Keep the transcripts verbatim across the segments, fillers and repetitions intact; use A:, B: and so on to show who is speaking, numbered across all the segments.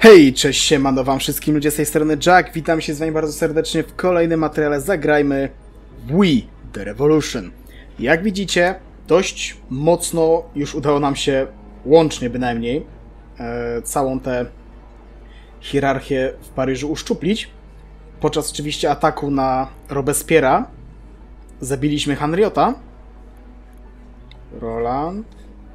A: Hej, cześć, siemano wam wszystkim ludzie z tej strony Jack, witam się z wami bardzo serdecznie w kolejnym materiale Zagrajmy w We The Revolution. Jak widzicie, dość mocno już udało nam się, łącznie bynajmniej, e, całą tę hierarchię w Paryżu uszczuplić. Podczas oczywiście ataku na Robespierre'a zabiliśmy Henriota. Roland.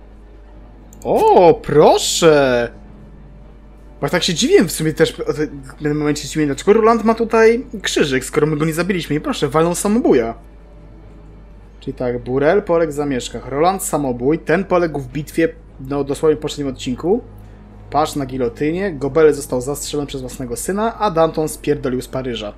A: O, proszę! Bo tak się dziwiłem w sumie też, w pewnym momencie dziwiłem, dlaczego Roland ma tutaj krzyżyk, skoro my go nie zabiliśmy. I proszę, walną samobuja. Czyli tak, Burel poległ w zamieszkach, Roland samobój, ten poległ w bitwie, no dosłownie w poprzednim odcinku. Pasz na gilotynie, Gobele został zastrzelony przez własnego syna, a Danton spierdolił z Paryża.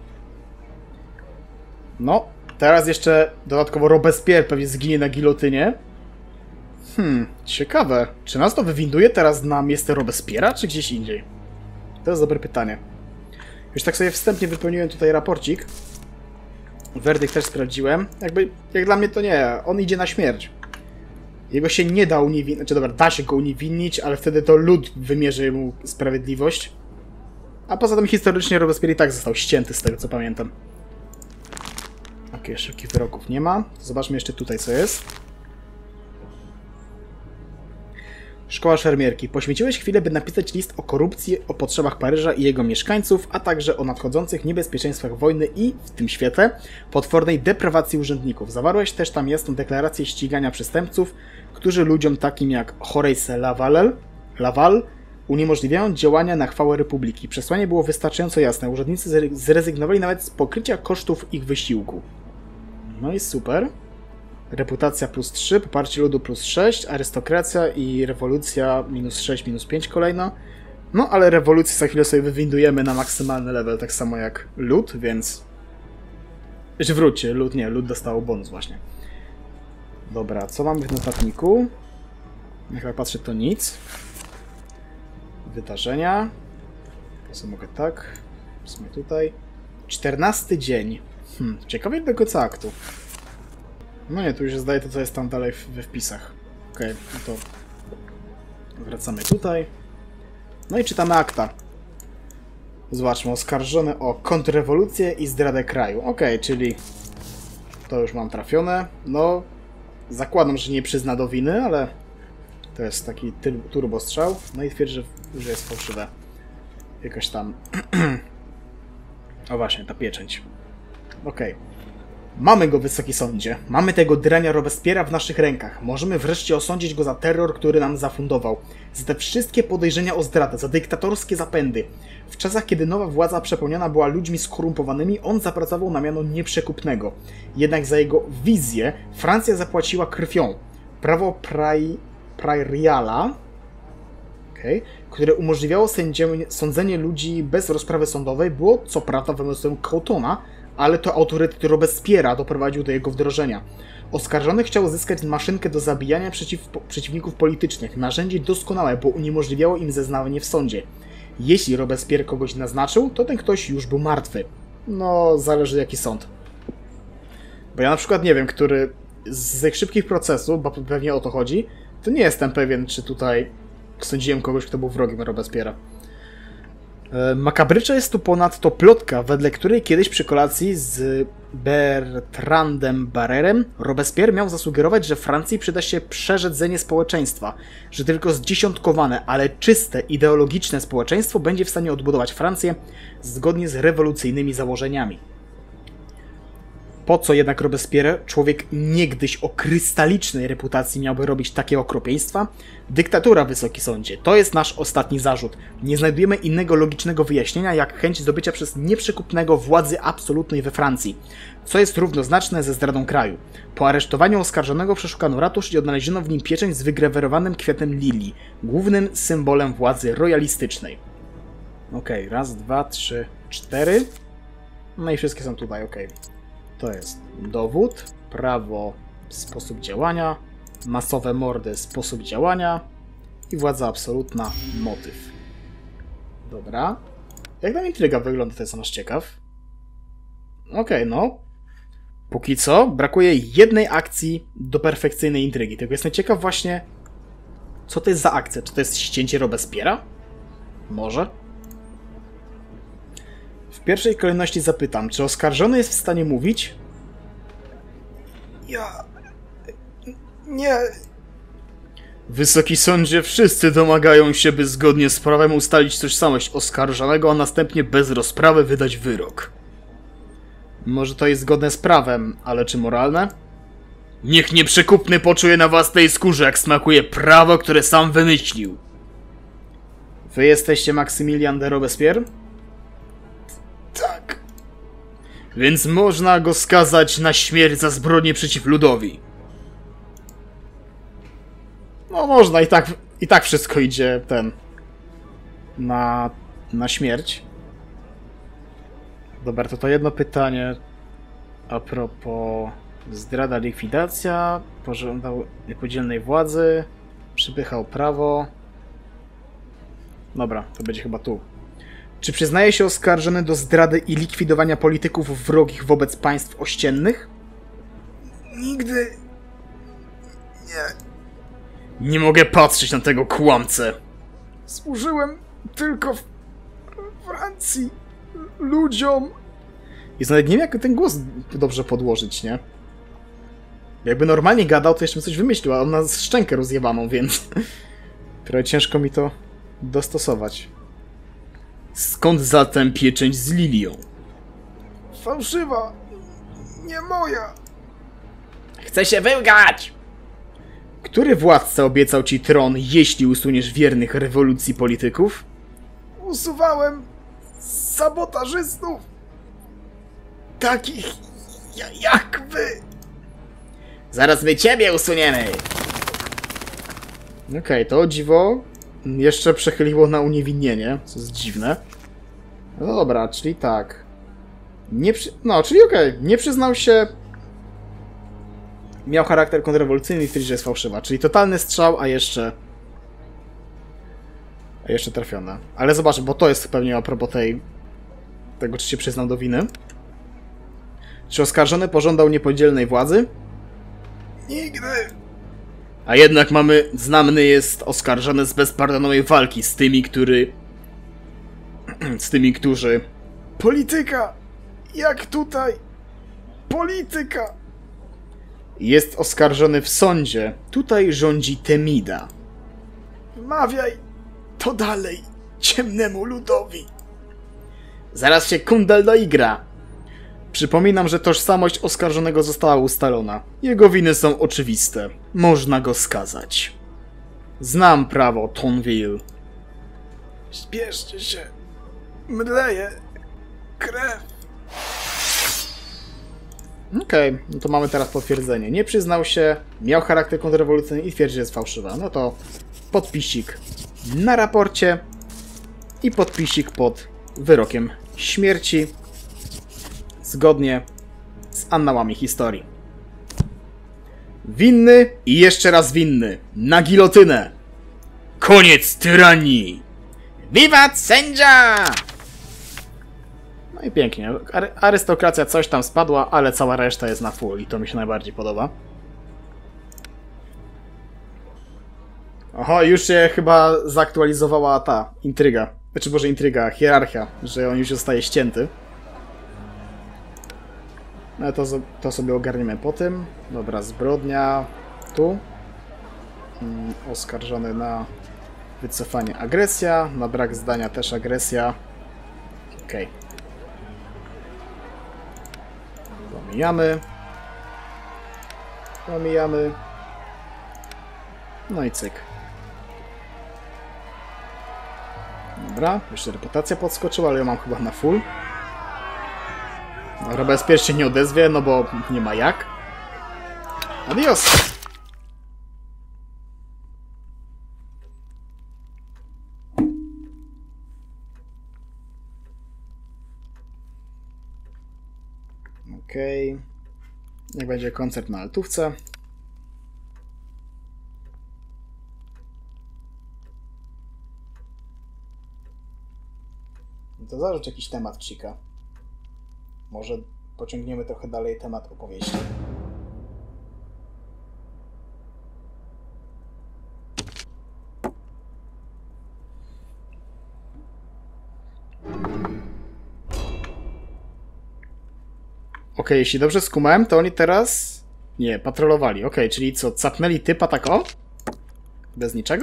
A: No, teraz jeszcze dodatkowo Robespierre pewnie zginie na gilotynie. Hmm, ciekawe. Czy nas to wywinduje teraz na miejsce Robespierre'a, czy gdzieś indziej? To jest dobre pytanie. Już tak sobie wstępnie wypełniłem tutaj raporcik. Werdykt też sprawdziłem. Jakby, jak dla mnie to nie. On idzie na śmierć. Jego się nie da uniewinnić. Znaczy dobra, da się go uniewinnić, ale wtedy to lud wymierzy mu sprawiedliwość. A poza tym historycznie Robespierre i tak został ścięty, z tego co pamiętam. Okej, okay, szybkich wyroków nie ma. Zobaczmy jeszcze tutaj, co jest. Szkoła szermierki. Poświęciłeś chwilę, by napisać list o korupcji, o potrzebach Paryża i jego mieszkańców, a także o nadchodzących niebezpieczeństwach wojny i, w tym świetle, potwornej deprawacji urzędników. Zawarłeś też tam jasną deklarację ścigania przestępców, którzy ludziom takim jak Horace Laval, Laval uniemożliwiają działania na chwałę Republiki. Przesłanie było wystarczająco jasne. Urzędnicy zrezygnowali nawet z pokrycia kosztów ich wysiłku. No i super. Reputacja plus trzy, poparcie ludu plus sześć, arystokracja i rewolucja minus sześć, minus pięć kolejno. No, ale rewolucję za chwilę sobie wywindujemy na maksymalny level, tak samo jak lud, więc... Jeszcze wróćcie, lud nie, lud dostał bonus właśnie. Dobra, co mamy w notatniku? Jak ja patrzę, to nic. Wydarzenia. To co mogę tak. W sumie tutaj. czternasty dzień. Hmm, ciekawie do końca aktu. No nie, tu już zdaje to, co jest tam dalej we wpisach. Okej, okay, no to wracamy tutaj. No i czytamy akta. Zobaczmy, oskarżony o kontrrewolucję i zdradę kraju. Okej, okay, czyli to już mam trafione. No, zakładam, że nie przyzna do winy, ale to jest taki turbostrzał. No i twierdzi, że, że jest fałszywe. Jakaś tam... O właśnie, ta pieczęć. Okej. Okay. Mamy go, Wysoki Sądzie. Mamy tego drania Robespierre'a w naszych rękach. Możemy wreszcie osądzić go za terror, który nam zafundował. Za te wszystkie podejrzenia o zdradę, za dyktatorskie zapędy. W czasach, kiedy nowa władza przepełniona była ludźmi skorumpowanymi, on zapracował na miano nieprzekupnego. Jednak za jego wizję Francja zapłaciła krwią. Prawo Prai... Prairiala, okay, które umożliwiało sędziemu sądzenie ludzi bez rozprawy sądowej, było co prawda wymysłem Coutona, ale to autorytet Robespierre'a doprowadził do jego wdrożenia. Oskarżony chciał zyskać maszynkę do zabijania przeciw, przeciwników politycznych, narzędzie doskonałe, bo uniemożliwiało im zeznawanie w sądzie. Jeśli Robespierre kogoś naznaczył, to ten ktoś już był martwy. No, zależy jaki sąd. Bo ja na przykład nie wiem, który z tych szybkich procesów, bo pewnie o to chodzi, to nie jestem pewien, czy tutaj sądziłem kogoś, kto był wrogiem Robespierre'a. Makabrycza jest tu ponadto plotka, wedle której kiedyś przy kolacji z Bertrandem Barrerem Robespierre miał zasugerować, że Francji przyda się przerzedzenie społeczeństwa, że tylko zdziesiątkowane, ale czyste, ideologiczne społeczeństwo będzie w stanie odbudować Francję zgodnie z rewolucyjnymi założeniami. Po co jednak Robespierre, człowiek niegdyś o krystalicznej reputacji, miałby robić takie okropieństwa? Dyktatura, Wysoki Sądzie. To jest nasz ostatni zarzut. Nie znajdujemy innego logicznego wyjaśnienia, jak chęć zdobycia przez nieprzekupnego władzy absolutnej we Francji, co jest równoznaczne ze zdradą kraju. Po aresztowaniu oskarżonego przeszukano ratusz i odnaleziono w nim pieczęć z wygrawerowanym kwiatem lilii, głównym symbolem władzy royalistycznej. Okej, okay, raz, dwa, trzy, cztery. No i wszystkie są tutaj, okej. Okay. To jest dowód, prawo, sposób działania, masowe mordy, sposób działania i władza absolutna, motyw. Dobra. Jak nam intryga wygląda, to jestem aż ciekaw. Okej, okay, no. Póki co brakuje jednej akcji do perfekcyjnej intrygi. Tylko jestem ciekaw właśnie, co to jest za akcja. Czy to jest ścięcie Robespierre'a? Może? W pierwszej kolejności zapytam, czy oskarżony jest w stanie mówić?
B: Ja... Nie...
A: Wysoki sądzie, wszyscy domagają się, by zgodnie z prawem ustalić tożsamość oskarżonego, a następnie bez rozprawy wydać wyrok. Może to jest zgodne z prawem, ale czy moralne? Niech nieprzekupny poczuje na własnej skórze, jak smakuje prawo, które sam wymyślił. Wy jesteście Maksymilian de Robespierre?
B: Tak.
A: Więc można go skazać na śmierć za zbrodnię przeciw ludowi. No można, i tak, i tak wszystko idzie ten... Na... na śmierć. Dobra, to to jedno pytanie a propos zdrada, likwidacja, pożądał niepodzielnej władzy, przypychał prawo. Dobra, to będzie chyba tu. Czy przyznaje się oskarżony do zdrady i likwidowania polityków wrogich wobec państw ościennych?
B: Nigdy... Nie.
A: Nie mogę patrzeć na tego kłamcę.
B: Służyłem tylko w Francji ludziom.
A: I nawet nie wiem, jak ten głos dobrze podłożyć, nie? Jakby normalnie gadał, to jeszcze bym coś wymyślił, a on ma szczękę rozjebaną, więc... Trochę ciężko mi to dostosować. Skąd zatem pieczęć z lilią?
B: Fałszywa. Nie moja.
A: Chcę się wyłgać! Który władca obiecał ci tron, jeśli usuniesz wiernych rewolucji polityków?
B: Usuwałem sabotażystów. Takich jak wy.
A: Zaraz my ciebie usuniemy! Okej, okay, to o dziwo jeszcze przechyliło na uniewinnienie, co jest dziwne. No dobra, czyli tak. Nie przy... No, czyli okej, okay. Nie przyznał się... Miał charakter kontrrewolucyjny i twierdzi, że jest fałszywa. Czyli totalny strzał, a jeszcze... A jeszcze trafione. Ale zobacz, bo to jest pewnie a propos tej... Tego, czy się przyznał do winy. Czy oskarżony pożądał niepodzielnej władzy?
B: Nigdy.
A: A jednak mamy... Znany jest oskarżony z bezpardonowej walki z tymi, który... z tymi, którzy...
B: Polityka. Jak tutaj. Polityka.
A: Jest oskarżony w sądzie. Tutaj rządzi Temida.
B: Wmawiaj to dalej ciemnemu ludowi.
A: Zaraz się kundel doigra. Przypominam, że tożsamość oskarżonego została ustalona. Jego winy są oczywiste. Można go skazać. Znam prawo, Tonville.
B: Śpieszcie się. Mdleje krew.
A: Okej, okay, no to mamy teraz potwierdzenie. Nie przyznał się, miał charakter kontrrewolucyjny i twierdzi, że jest fałszywa. No to podpisik na raporcie i podpisik pod wyrokiem śmierci zgodnie z annałami historii. Winny i jeszcze raz winny. Na gilotynę. Koniec tyranii. Wiwat sędzia! No i pięknie. Ary arystokracja coś tam spadła, ale cała reszta jest na full i to mi się najbardziej podoba. Oho, już się chyba zaktualizowała ta intryga. Znaczy, może intryga, hierarchia, że on już zostaje ścięty. No to, to sobie ogarniemy po tym. Dobra, zbrodnia tu. Mm, oskarżony na wycofanie agresja, na brak zdania też agresja. Okej. Okay. Pomijamy. Pomijamy. No i cyk. Dobra, jeszcze reputacja podskoczyła, ale ja mam chyba na full. Dobra, bezpiecznie się nie odezwie, no bo nie ma jak. Adios! Okej. Okay. Niech będzie koncert na altówce. To zarzuć jakiś temat, Chica. Może pociągniemy trochę dalej temat opowieści. Okej, jeśli dobrze skumałem, to oni teraz... Nie, patrolowali. Okej, czyli co, capnęli typa tak o? Bez niczego?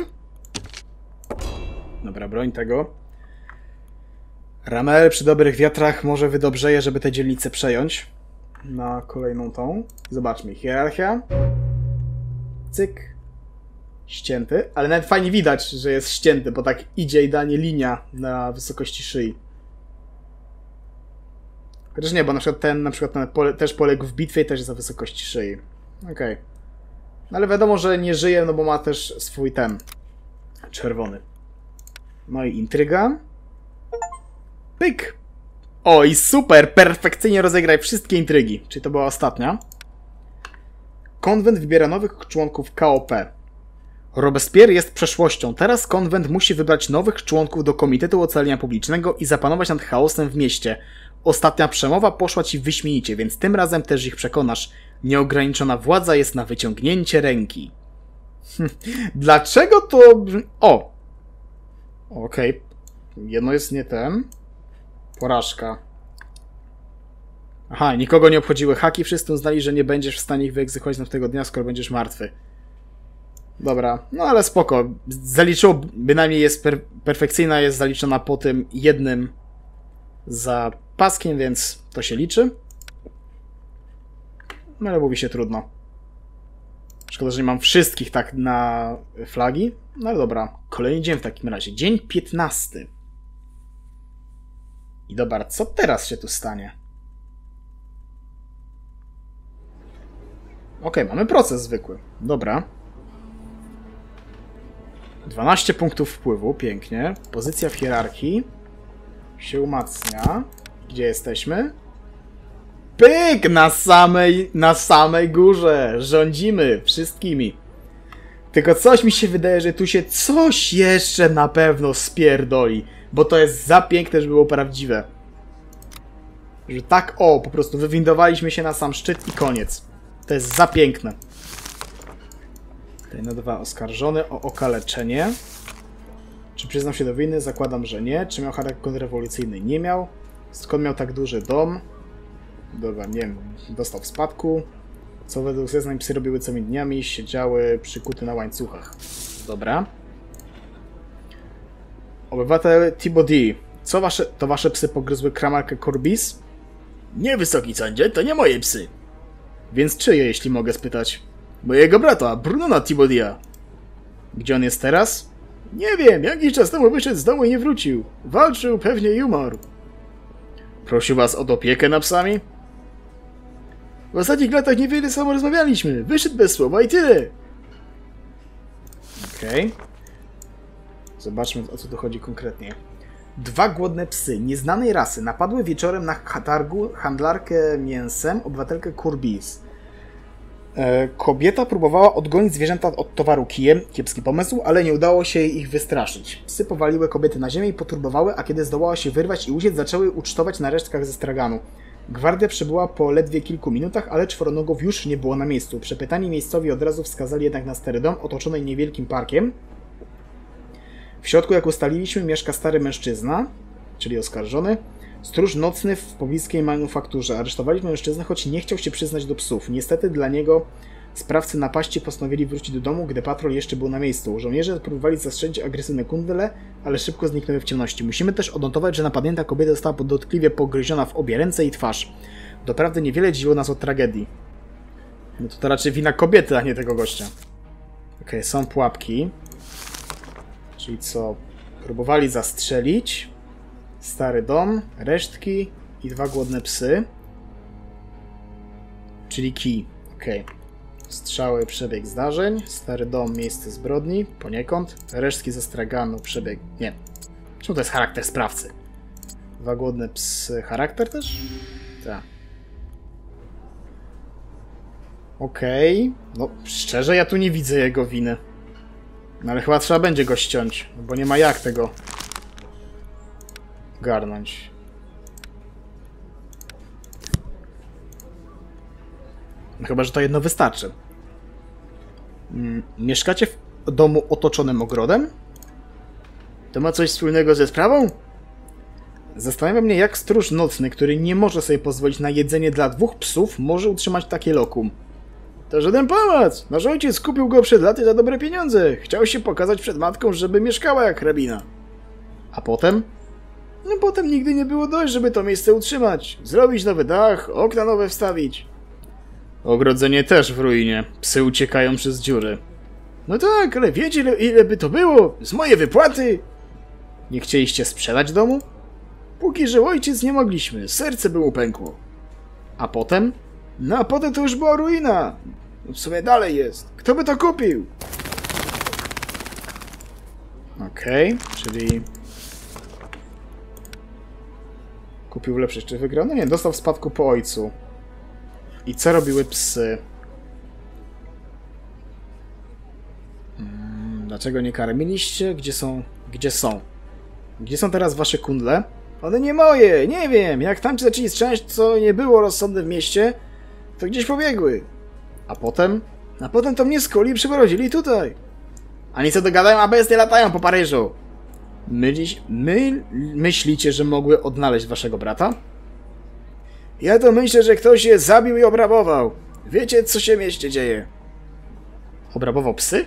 A: Dobra, broń tego. Ramel przy dobrych wiatrach może wydobrzeje, żeby tę dzielnicę przejąć. Na kolejną tą. Zobaczmy. Hierarchia. Cyk. Ścięty. Ale nawet fajnie widać, że jest ścięty, bo tak idzie idealnie linia na wysokości szyi. Chociaż nie, bo na przykład ten, na przykład ten pole, też poległ w bitwie i też jest na wysokości szyi. Okej. Okay. No ale wiadomo, że nie żyje, no bo ma też swój ten. Czerwony. No i intryga. Pyk! O, i super! Perfekcyjnie rozegraj wszystkie intrygi. Czyli to była ostatnia. Konwent wybiera nowych członków K O P. Robespierre jest przeszłością. Teraz konwent musi wybrać nowych członków do Komitetu Ocalenia Publicznego i zapanować nad chaosem w mieście. Ostatnia przemowa poszła ci wyśmienicie, więc tym razem też ich przekonasz. Nieograniczona władza jest na wyciągnięcie ręki. Dlaczego to... O! Okej. Okay. Jedno jest nie ten. Porażka. Aha, nikogo nie obchodziły haki. Wszyscy uznali, że nie będziesz w stanie ich wyegzekwować następnego dnia, skoro będziesz martwy. Dobra, no ale spoko. Zaliczyło, bynajmniej jest per perfekcyjna, jest zaliczona po tym jednym za paskiem, więc to się liczy. No ale mówi się trudno. Szkoda, że nie mam wszystkich tak na flagi. No ale dobra, kolejny dzień w takim razie. Dzień piętnasty. I dobra, co teraz się tu stanie? Okej, mamy proces zwykły. Dobra. dwanaście punktów wpływu, pięknie. Pozycja w hierarchii się umacnia. Gdzie jesteśmy? Pyk! Na samej, na samej górze. Rządzimy wszystkimi. Tylko coś mi się wydaje, że tu się coś jeszcze na pewno spierdoli. Bo to jest za piękne, żeby było prawdziwe. Że tak o, po prostu wywindowaliśmy się na sam szczyt i koniec. To jest za piękne. Tutaj na dwa oskarżony o okaleczenie. Czy przyznał się do winy? Zakładam, że nie. Czy miał charakter kontrrewolucyjny? Nie miał. Skąd miał tak duży dom? Dobra, nie wiem. Dostał w spadku. Co według zeznań psy robiły całymi dniami? Siedziały przykute na łańcuchach. Dobra. Obywatel Thibaudy. Co wasze, to wasze psy pogryzły kramarkę Corbis? Nie, wysoki sądzie, to nie moje psy. Więc czyje, jeśli mogę spytać? Mojego brata, Brunona Thibaudy'a. Gdzie on jest teraz? Nie wiem, jakiś czas temu wyszedł z domu i nie wrócił. Walczył, pewnie i umarł. Prosił was o opiekę nad psami? W ostatnich latach niewiele samo rozmawialiśmy. Wyszedł bez słowa i tyle. Okej. Okay. Zobaczmy, o co tu chodzi konkretnie. Dwa głodne psy nieznanej rasy napadły wieczorem na targu handlarkę mięsem, obywatelkę Corbis. E, kobieta próbowała odgonić zwierzęta od towaru kijem. Kiepski pomysł, ale nie udało się jej ich wystraszyć. Psy powaliły kobiety na ziemię i poturbowały, a kiedy zdołała się wyrwać i uciec, zaczęły ucztować na resztkach ze straganu. Gwardia przybyła po ledwie kilku minutach, ale czworonogów już nie było na miejscu. Przepytani miejscowi od razu wskazali jednak na stary dom otoczony niewielkim parkiem. W środku, jak ustaliliśmy, mieszka stary mężczyzna, czyli oskarżony, stróż nocny w pobliskiej manufakturze. Aresztowaliśmy mężczyznę, choć nie chciał się przyznać do psów. Niestety dla niego sprawcy napaści postanowili wrócić do domu, gdy patrol jeszcze był na miejscu. Żołnierze próbowali zastrzelić agresywne kundle, ale szybko zniknęły w ciemności. Musimy też odnotować, że napadnięta kobieta została dotkliwie pogryziona w obie ręce i twarz. Doprawdy niewiele dziwiło nas od tragedii. No to to raczej wina kobiety, a nie tego gościa. Okej, okay, są pułapki. Czyli co? Próbowali zastrzelić. Stary dom, resztki i dwa głodne psy. Czyli kij. Okej. Okay. Strzały, przebieg zdarzeń. Stary dom, miejsce zbrodni. Poniekąd. Resztki ze straganu, przebieg... Nie. Czemu to jest charakter sprawcy? Dwa głodne psy. Charakter też? Tak. Okej. Okay. No, szczerze, ja tu nie widzę jego winy. No ale chyba trzeba będzie go ściąć, bo nie ma jak tego garnąć. No chyba, że to jedno wystarczy. Mieszkacie w domu otoczonym ogrodem? To ma coś wspólnego ze sprawą? Zastanawia mnie, jak stróż nocny, który nie może sobie pozwolić na jedzenie dla dwóch psów, może utrzymać takie lokum. To żaden pałac! Nasz ojciec kupił go przed laty za dobre pieniądze. Chciał się pokazać przed matką, żeby mieszkała jak hrabina. A potem? No potem nigdy nie było dość, żeby to miejsce utrzymać. Zrobić nowy dach, okna nowe wstawić. Ogrodzenie też w ruinie. Psy uciekają przez dziury. No tak, ale wiecie, ile, ile by to było? Z mojej wypłaty! Nie chcieliście sprzedać domu? Póki żył ojciec, nie mogliśmy. Serce by mu pękło. A potem? No a potem to już była ruina. W sumie dalej jest. Kto by to kupił? Okej, okay, czyli... Kupił lepsze, czy wygrał? No nie, dostał w spadku po ojcu. I co robiły psy? Hmm, dlaczego nie karmiliście? Gdzie są? Gdzie są? Gdzie są teraz wasze kundle? One nie moje, nie wiem. Jak tamci zaczęli strzelać, co nie było rozsądne w mieście, to gdzieś pobiegły. A potem? A potem to mnie skuli i przyprowadzili tutaj. Ani co dogadają, a bestie latają po Paryżu. Myliś, my, myślicie, że mogły odnaleźć waszego brata? Ja to myślę, że ktoś je zabił i obrabował. Wiecie, co się w mieście dzieje? Obrabował psy?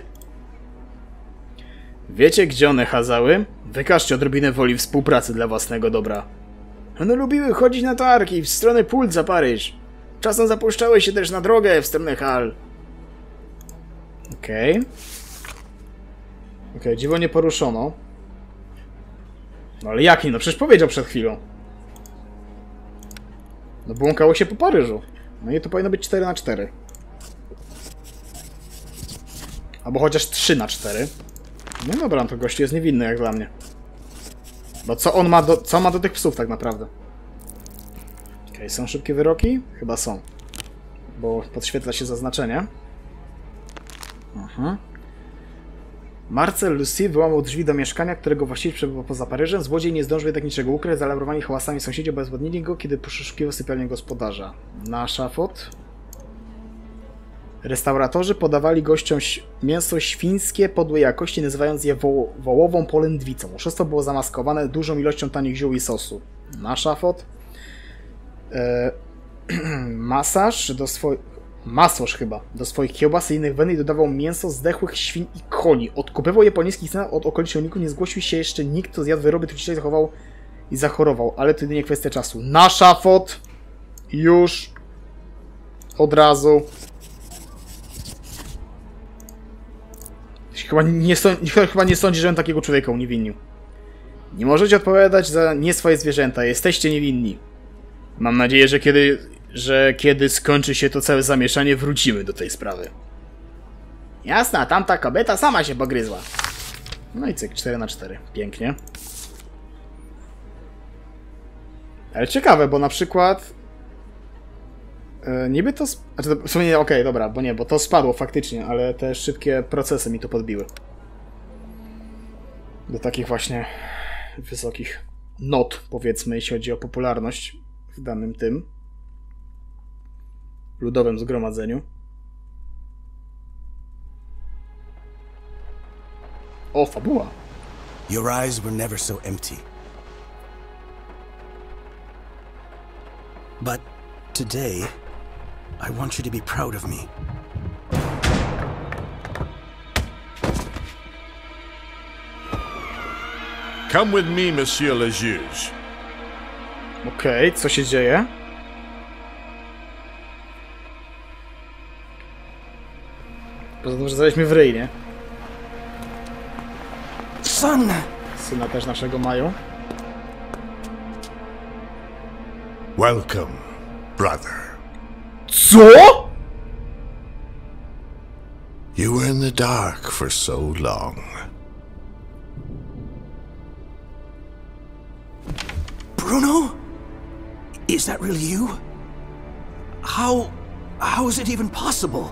A: Wiecie, gdzie one chadzały? Wykażcie odrobinę woli współpracy dla własnego dobra. One lubiły chodzić na targi w stronę pól za Paryż. Czasem zapuszczały się też na drogę w stronę hal. Okej. Okay. Okej, okay, dziwo nie poruszono. No ale jak nie? No przecież powiedział przed chwilą. No błąkało się po Paryżu. No i to powinno być cztery na cztery. Albo chociaż trzy na cztery. No dobra, no to gościu jest niewinny jak dla mnie. Bo co on ma do, co ma do tych psów tak naprawdę? Okej, okay, są szybkie wyroki? Chyba są. Bo podświetla się zaznaczenie. Aha. Marcel Lucy wyłamał drzwi do mieszkania, którego właściciel przebywał poza Paryżem. Złodziej nie zdążył jednak niczego ukryć, zaalarmowani hałasami sąsiedzi obezwładnili go, kiedy poszukiwał sypialnię gospodarza. Na szafot. Restauratorzy podawali gościom mięso świńskie podłej jakości, nazywając je wo wołową polędwicą. Oszustwo było zamaskowane dużą ilością tanich ziół i sosu. Na szafot. E masaż do swoich... Masosz chyba. Do swoich kiełbas i innych wędli dodawał mięso zdechłych świń i koni. Odkupywał je po niskich cenach od okoliczników. Nie zgłosił się jeszcze nikt, kto zjadł wyroby, truciciel zachował i zachorował. Ale to jedynie kwestia czasu. Na szafot! Już! Od razu. Chyba nie, chyba nie sądzi, że on takiego człowieka uniewinnił. Nie możecie odpowiadać za nie swoje zwierzęta. Jesteście niewinni. Mam nadzieję, że kiedy... że kiedy skończy się to całe zamieszanie, wrócimy do tej sprawy. Jasna, tamta kobieta sama się pogryzła. No i cyk, cztery na cztery. Pięknie. Ale ciekawe, bo na przykład... Yy, niby to... Sp znaczy, to w sumie, okej, okay, dobra, bo nie, bo to spadło faktycznie, ale te szybkie procesy mi to podbiły. Do takich właśnie wysokich not, powiedzmy, jeśli chodzi o popularność w danym tym ludowym zgromadzeniu. O, fabuła.
C: Your eyes were never so empty. But today, I want you to be proud of me.
D: Come with me, monsieur le juge.
A: Okej, okay, co się dzieje? Poza tym, że zaleźliśmy w ryj, nie?
C: Son!
A: Syna też naszego mają.
D: Welcome, brother.
A: Co?!
D: You were in the dark for so long.
C: Bruno? Is that really you? How... how is it even possible?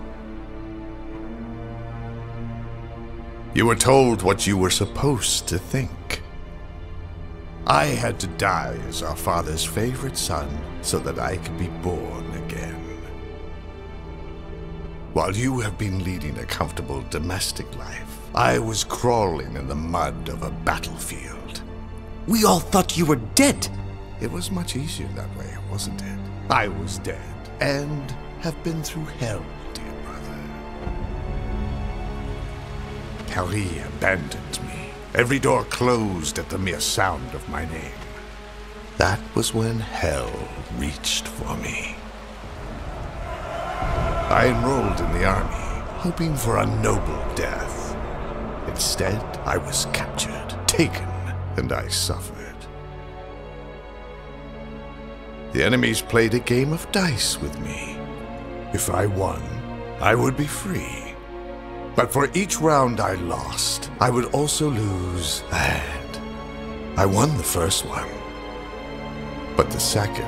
D: You were told what you were supposed to think. I had to die as our father's favorite son so that I could be born again. While you have been leading a comfortable domestic life, I was crawling in the mud of a battlefield.
C: We all thought you were dead.
D: It was much easier that way, wasn't it? I was dead, and have been through hell, dear brother. Paris abandoned me. Every door closed at the mere sound of my name. That was when hell reached for me. I enrolled in the army, hoping for a noble death. Instead, I was captured, taken, and I suffered. The enemies played a game of dice with me. If I won, I would be free. But for each round I lost, I would also lose a hand. I won the first one, but the second...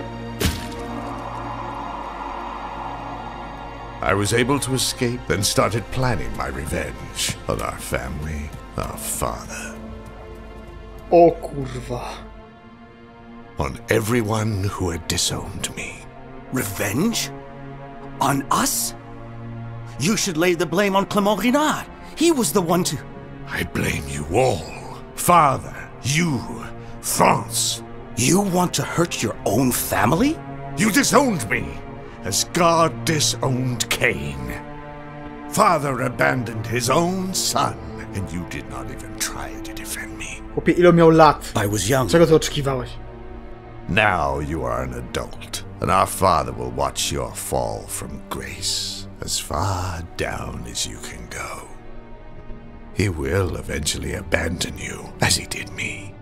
D: I was able to escape, then started planning my revenge on our family, our father.
A: O kurwa.
D: On everyone who had disowned me.
C: Revenge? On us? You should lay the blame on Clement Renard. He was the one to...
D: I blame you all. Father, you, France.
C: You want to hurt your own family?
D: You disowned me, as God disowned Cain. Father abandoned his own son, and you did not even try to defend me.
A: Chłopie, ile miał lat?
C: I was young.
A: Czego ty oczekiwałeś?
D: Now you are an adult, and our Father will watch your fall from grace as far down as you can go. He will eventually abandon you, as he did me.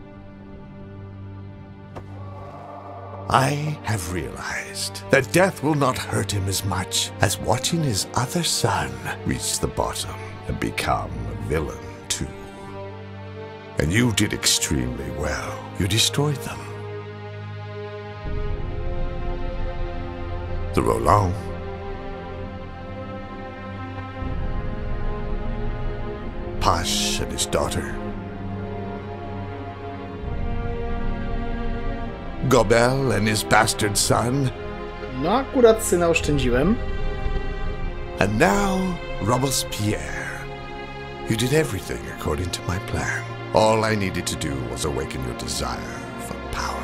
D: I have realized that death will not hurt him as much as watching his other son reach the bottom and become a villain too. And you did extremely well. You destroyed them. The Roland. Pache and his daughter. Gobel and his bastard son.
A: No akurat syna oszczędziłem.
D: And now, Robespierre. You did everything according to my plan. All I needed to do was awaken your desire for power.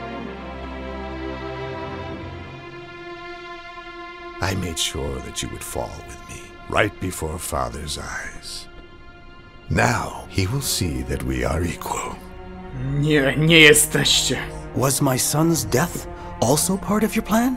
D: I made sure that you would fall with me, right before Father's eyes. Now, he will see that we are equal.
A: Nie, nie jesteście.
C: Was my son's death also part of your plan?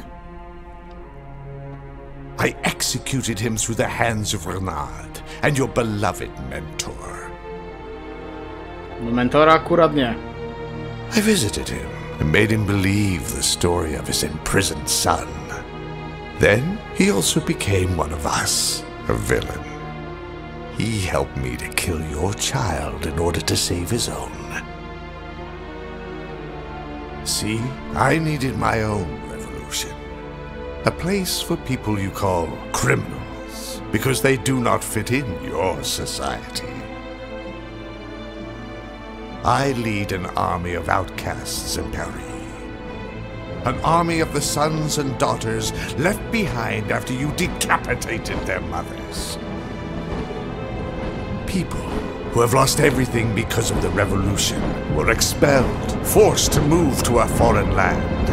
D: I executed him through the hands of Renard and your beloved mentor.
A: No mentora akurat nie.
D: I visited him and made him believe the story of his imprisoned son. Then he also became one of us, a villain. He helped me to kill your child in order to save his own. See, I needed my own revolution. A place for people you call criminals, because they do not fit in your society. I lead an army of outcasts in Paris. An army of the sons and daughters left behind after you decapitated their mothers. People who have lost everything because of the revolution were expelled, forced to move to a foreign land.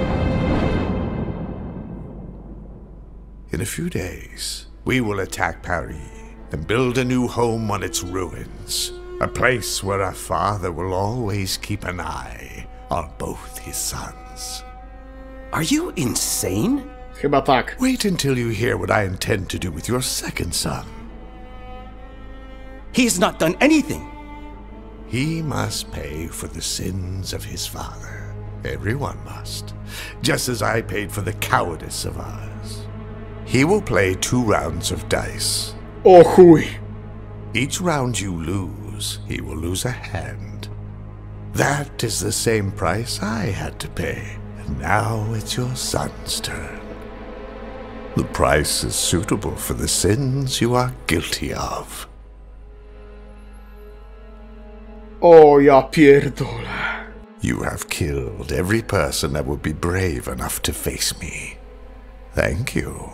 D: In a few days, we will attack Paris and build a new home on its ruins. A place where our father will always keep an eye on both his sons.
C: Are you insane?
A: Chyba tak.
D: Wait until you hear what I intend to do with your second son.
C: He's not done anything.
D: He must pay for the sins of his father. Everyone must. Just as I paid for the cowardice of ours. He will play two rounds of dice.
A: O chuj.
D: Each round you lose, he will lose a hand. That is the same price I had to pay. And now it's your son's turn. The price is suitable for the sins you are guilty of.
A: O ja pierdolę.
D: You have killed every person that would be brave enough to face me. Thank you.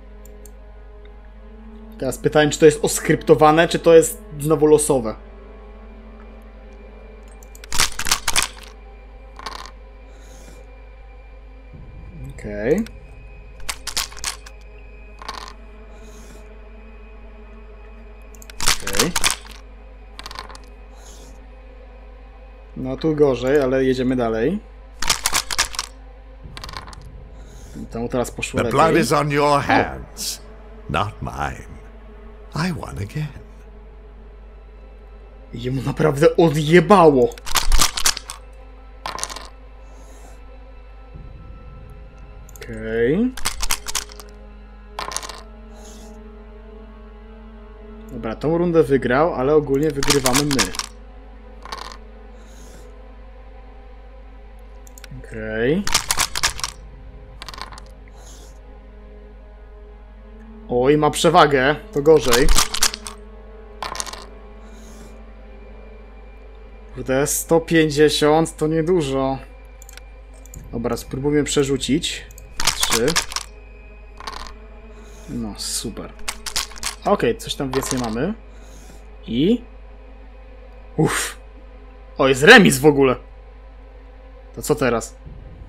A: Teraz pytanie, czy to jest oskryptowane, czy to jest znowu losowe. Okej. Okay. Okej. Okay. No tu gorzej, ale jedziemy dalej. Tam teraz poszło
D: The
A: lepiej.
D: blood is on your hands, not mine. I won again.
A: Jemu naprawdę odjebało. Okej. Okay. Dobra, tą rundę wygrał, ale ogólnie wygrywamy my. Okej. Okay. Oj, ma przewagę, to gorzej. Kurde, sto pięćdziesiąt to niedużo. Dobra, spróbujmy przerzucić. Trzy. No, super. Okej, okay, coś tam więcej mamy. I... Uff. O, jest remis w ogóle. To co teraz?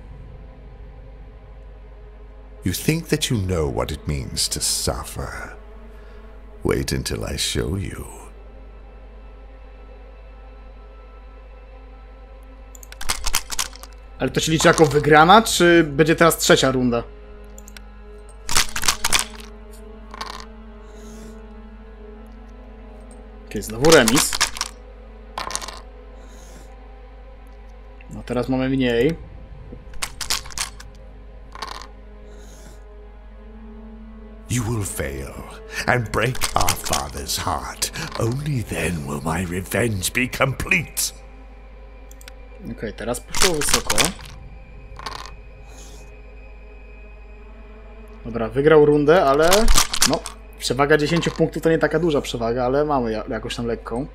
D: You think that you know what it means to suffer. Wait until I show you.
A: Ale to się liczy jako wygrana, czy będzie teraz trzecia runda? Okej, okay, znowu remis. No teraz mamy mniej.
D: You will fail and break our father's heart. Only then will my revenge be complete.
A: Okej, okay, teraz poszło wysoko. Dobra, wygrał rundę, ale... No, przewaga dziesięć punktów to nie taka duża przewaga, ale mamy jakoś tam lekką.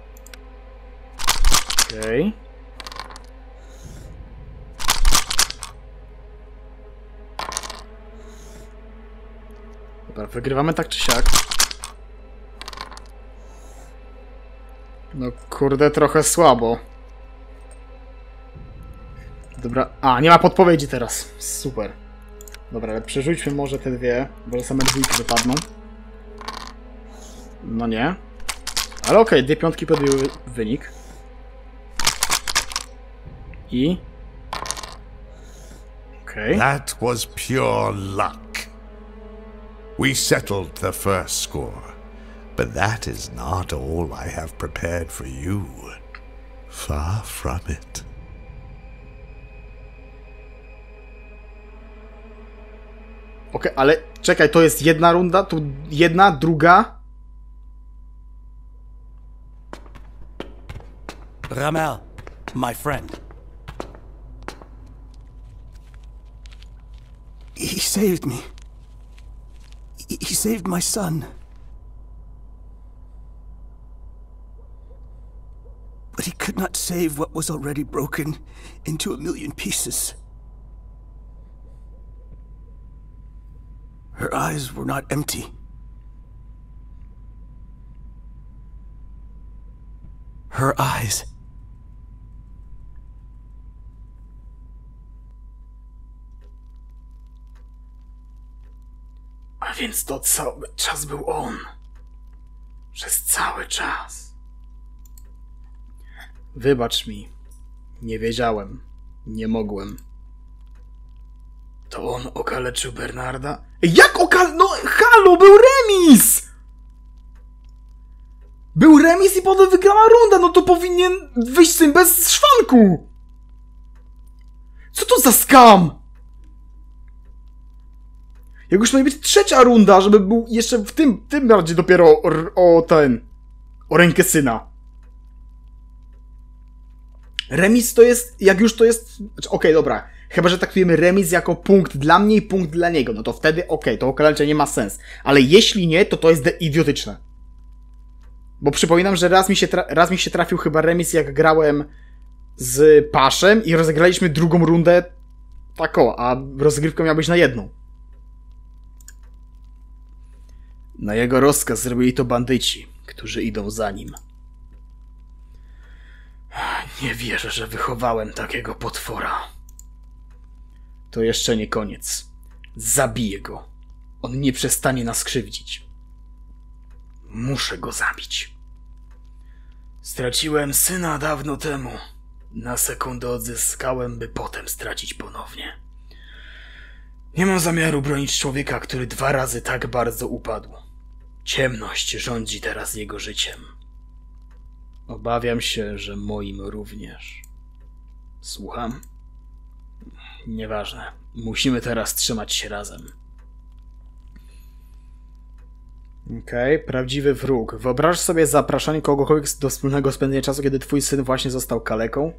A: Okej. Okay. Dobra, wygrywamy tak czy siak. No kurde, trochę słabo. Dobra, a nie ma podpowiedzi teraz. Super. Dobra, ale przerzućmy może te dwie, bo same dwójki wypadną. No nie. Ale okej, okay, dwie piątki podbiły wynik. I... Okej. Okay.
D: That was pure luck. We settled the first score, but that is not all I have prepared for you. Far from it.
A: Okej, okay, ale czekaj, to jest jedna runda, tu jedna, druga.
C: Ramel, my friend. He saved me. He saved my son. But he could not save what was already broken into a million pieces. Her eyes were not empty. Her eyes.
B: A więc to cały czas był on. Przez cały czas.
A: Wybacz mi. Nie wiedziałem. Nie mogłem.
B: To on okaleczył Bernarda?
A: Jak okal... No halo, był remis! Był remis i potem wygrała runda, no to powinien wyjść z tym bez szwanku! Co to za skam? Jak już ma być trzecia runda, żeby był jeszcze w tym, tym bardziej dopiero o, o ten... o rękę syna. Remis to jest, jak już to jest... Znaczy, okej, okay, dobra. Chyba, że traktujemy remis jako punkt dla mnie i punkt dla niego. No to wtedy okej, okay, to okaleczenie nie ma sens. Ale jeśli nie, to to jest idiotyczne. Bo przypominam, że raz mi się, raz mi się trafił chyba remis, jak grałem z Paszem i rozegraliśmy drugą rundę taką, a rozgrywka miała być na jedną. Na jego rozkaz zrobili to bandyci, którzy idą za nim.
B: Nie wierzę, że wychowałem takiego potwora.
A: To jeszcze nie koniec. Zabiję go. On nie przestanie nas krzywdzić. Muszę go zabić. Straciłem syna dawno temu. Na sekundę odzyskałem, by potem stracić ponownie. Nie mam zamiaru bronić człowieka, który dwa razy tak bardzo upadł. Ciemność rządzi teraz jego życiem. Obawiam się, że moim również. Słucham? Nieważne. Musimy teraz trzymać się razem. Okej, okay, prawdziwy wróg. Wyobraź sobie zapraszanie kogokolwiek do wspólnego spędzenia czasu, kiedy twój syn właśnie został kaleką.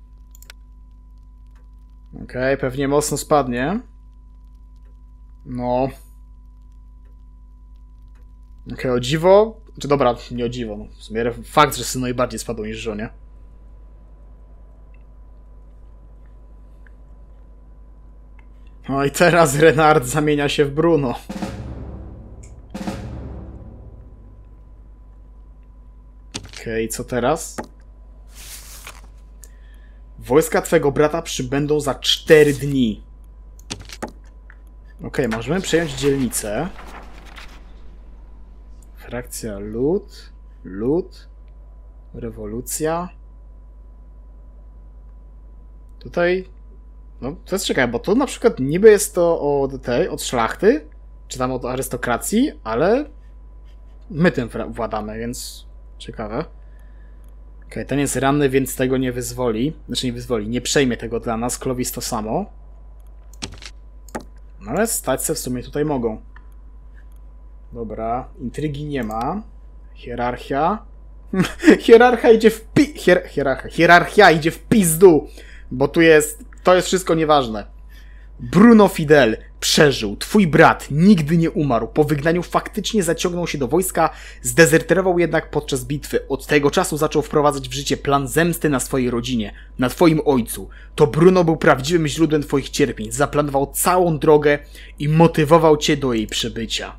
A: Okej, okay, pewnie mocno spadnie. No. Okej, okay, o dziwo... Czy dobra, nie o dziwo. No. W sumie fakt, że synowi bardziej spadł niż żonie. No i teraz Renard zamienia się w Bruno. Okej, okay, co teraz? Wojska twego brata przybędą za cztery dni. Okej, okay, możemy przejąć dzielnicę. Frakcja lud. Lud. Rewolucja. Tutaj... No, to jest ciekawe, bo tu na przykład niby jest to od tej, od szlachty, czy tam od arystokracji, ale my tym władamy, więc ciekawe. Okej, okay, ten jest ranny, więc tego nie wyzwoli. Znaczy nie wyzwoli, nie przejmie tego dla nas. Clovis to samo. No ale stać se w sumie tutaj mogą. Dobra, intrygi nie ma. Hierarchia. Hierarchia idzie w pi... Hier... Hierarchia. Hierarchia idzie w pizdu, bo tu jest... To jest wszystko nieważne. Bruno Fidel przeżył. Twój brat nigdy nie umarł. Po wygnaniu faktycznie zaciągnął się do wojska, zdezerterował jednak podczas bitwy. Od tego czasu zaczął wprowadzać w życie plan zemsty na swojej rodzinie, na twoim ojcu. To Bruno był prawdziwym źródłem twoich cierpień. Zaplanował całą drogę i motywował cię do jej przebycia.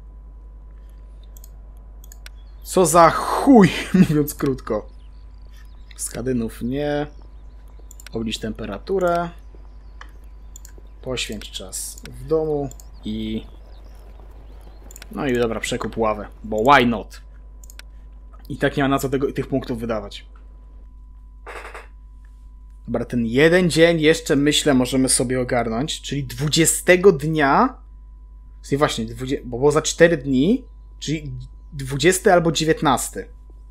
A: Co za chuj, mówiąc krótko. Skadynów nie... Oblicz temperaturę. Poświęć czas w domu i... No i dobra, przekup ławę, bo why not? I tak nie ma na co tego, tych punktów wydawać. Dobra, ten jeden dzień jeszcze myślę możemy sobie ogarnąć, czyli dwudziestego dnia... Nie właśnie, dwudziestego, bo było za cztery dni, czyli dwudziesty albo dziewiętnasty.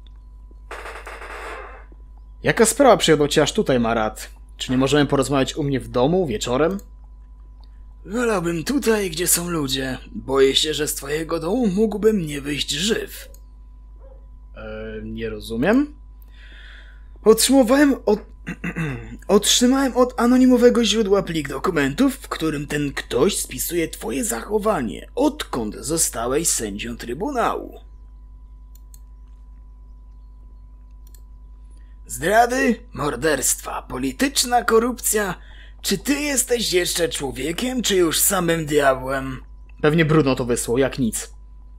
A: Jaka sprawa przyjechał cię aż tutaj, Marat? Czy nie możemy porozmawiać u mnie w domu, wieczorem?
B: Wolałbym tutaj, gdzie są ludzie. Boję się, że z twojego domu mógłbym nie wyjść żyw.
A: Eee, nie rozumiem.
B: Otrzymałem od... Otrzymałem od anonimowego źródła plik dokumentów, w którym ten ktoś spisuje twoje zachowanie, odkąd zostałeś sędzią Trybunału. Zdrady, morderstwa, polityczna korupcja. Czy ty jesteś jeszcze człowiekiem, czy już samym diabłem?
A: Pewnie Bruno to wysłał, jak nic.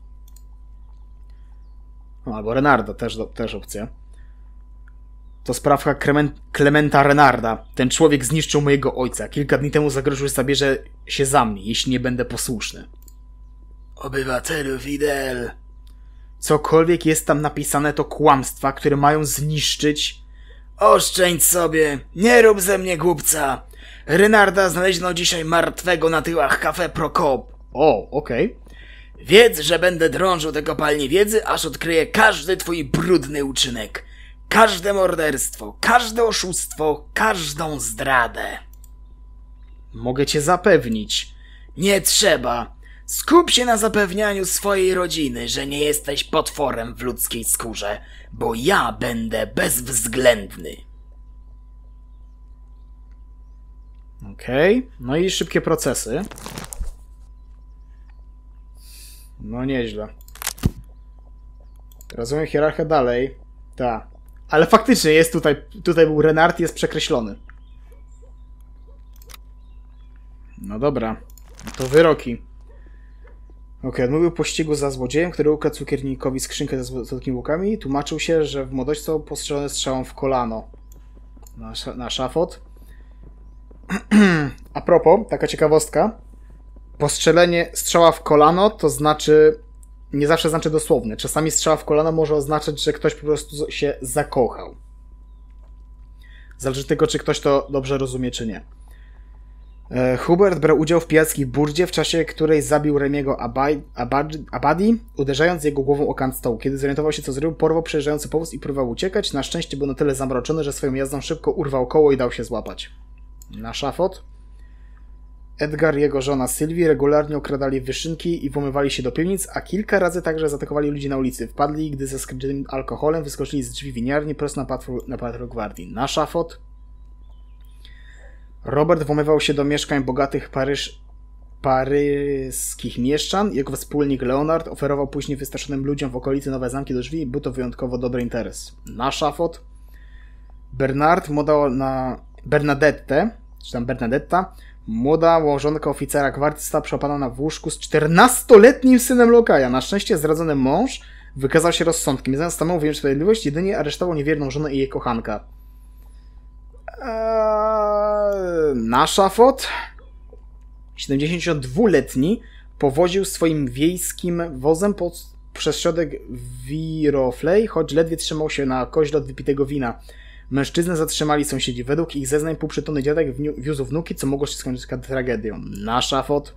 A: No, albo Renarda, też, też opcja. To sprawka Clementa Renarda. Ten człowiek zniszczył mojego ojca. Kilka dni temu zagroził, że zabierze się za mnie, jeśli nie będę posłuszny.
B: Obywatelu Fidel.
A: Cokolwiek jest tam napisane, to kłamstwa, które mają zniszczyć...
B: Oszczędź sobie, nie rób ze mnie głupca. Renarda znaleziono dzisiaj martwego na tyłach Café Prokop.
A: O, okej.
B: Okay. Wiedz, że będę drążył te kopalnie wiedzy, aż odkryję każdy twój brudny uczynek. Każde morderstwo, każde oszustwo, każdą zdradę.
A: Mogę cię zapewnić.
B: Nie trzeba. Skup się na zapewnianiu swojej rodziny, że nie jesteś potworem w ludzkiej skórze, bo ja będę bezwzględny.
A: Okej, okay. No i szybkie procesy. No nieźle. Rozumiem hierarchię dalej. Tak. Ale faktycznie jest tutaj, tutaj był Renard, jest przekreślony. No dobra. To wyroki. Okej, okay, odmówił pościgu za złodziejem, który ukradł cukiernikowi skrzynkę ze złotykimi łukami. Tłumaczył się, że w młodości został postrzelony strzałą w kolano. Na, na szafot. A propos, taka ciekawostka. Postrzelenie strzała w kolano to znaczy... Nie zawsze znaczy dosłownie. Czasami strzała w kolano może oznaczać, że ktoś po prostu się zakochał. Zależy tylko, czy ktoś to dobrze rozumie, czy nie. Hubert brał udział w pijackiej burdzie, w czasie której zabił Remiego Abadi, uderzając jego głową o kant stołu. Kiedy zorientował się, co zrobił, porwał przejeżdżający powóz i próbował uciekać. Na szczęście był na tyle zamroczony, że swoją jazdą szybko urwał koło i dał się złapać. Na szafot. Edgar i jego żona Sylwii regularnie okradali wyszynki i włamywali się do piwnic, a kilka razy także zaatakowali ludzi na ulicy. Wpadli, gdy ze skrzydłym alkoholem wyskoczyli z drzwi winiarni prosto na patrol, na patrol gwardii. Na szafot. Robert włamywał się do mieszkań bogatych Paryż, paryskich mieszczan. Jego wspólnik Leonard oferował później wystraszonym ludziom w okolicy nowe zamki do drzwi i był to wyjątkowo dobry interes. Na szafot. Bernard młoda na Bernadette, czy tam Bernadetta, młoda małżonka oficera gwardii, została przełapana w łóżku z czternastoletnim synem lokaja. Na szczęście zdradzony mąż wykazał się rozsądkiem. Nie zamiast stanął wyjąć sprawiedliwość, jedynie aresztował niewierną żonę i jej kochanka. Eee, na szafot. siedemdziesięciodwuletni powoził swoim wiejskim wozem pod, przez środek Viroflay, choć ledwie trzymał się na koźle od wypitego wina. Mężczyznę zatrzymali sąsiedzi. Według ich zeznań półprzytomny dziadek wiózł wnuki, co mogło się skończyć tragedią. Na szafot.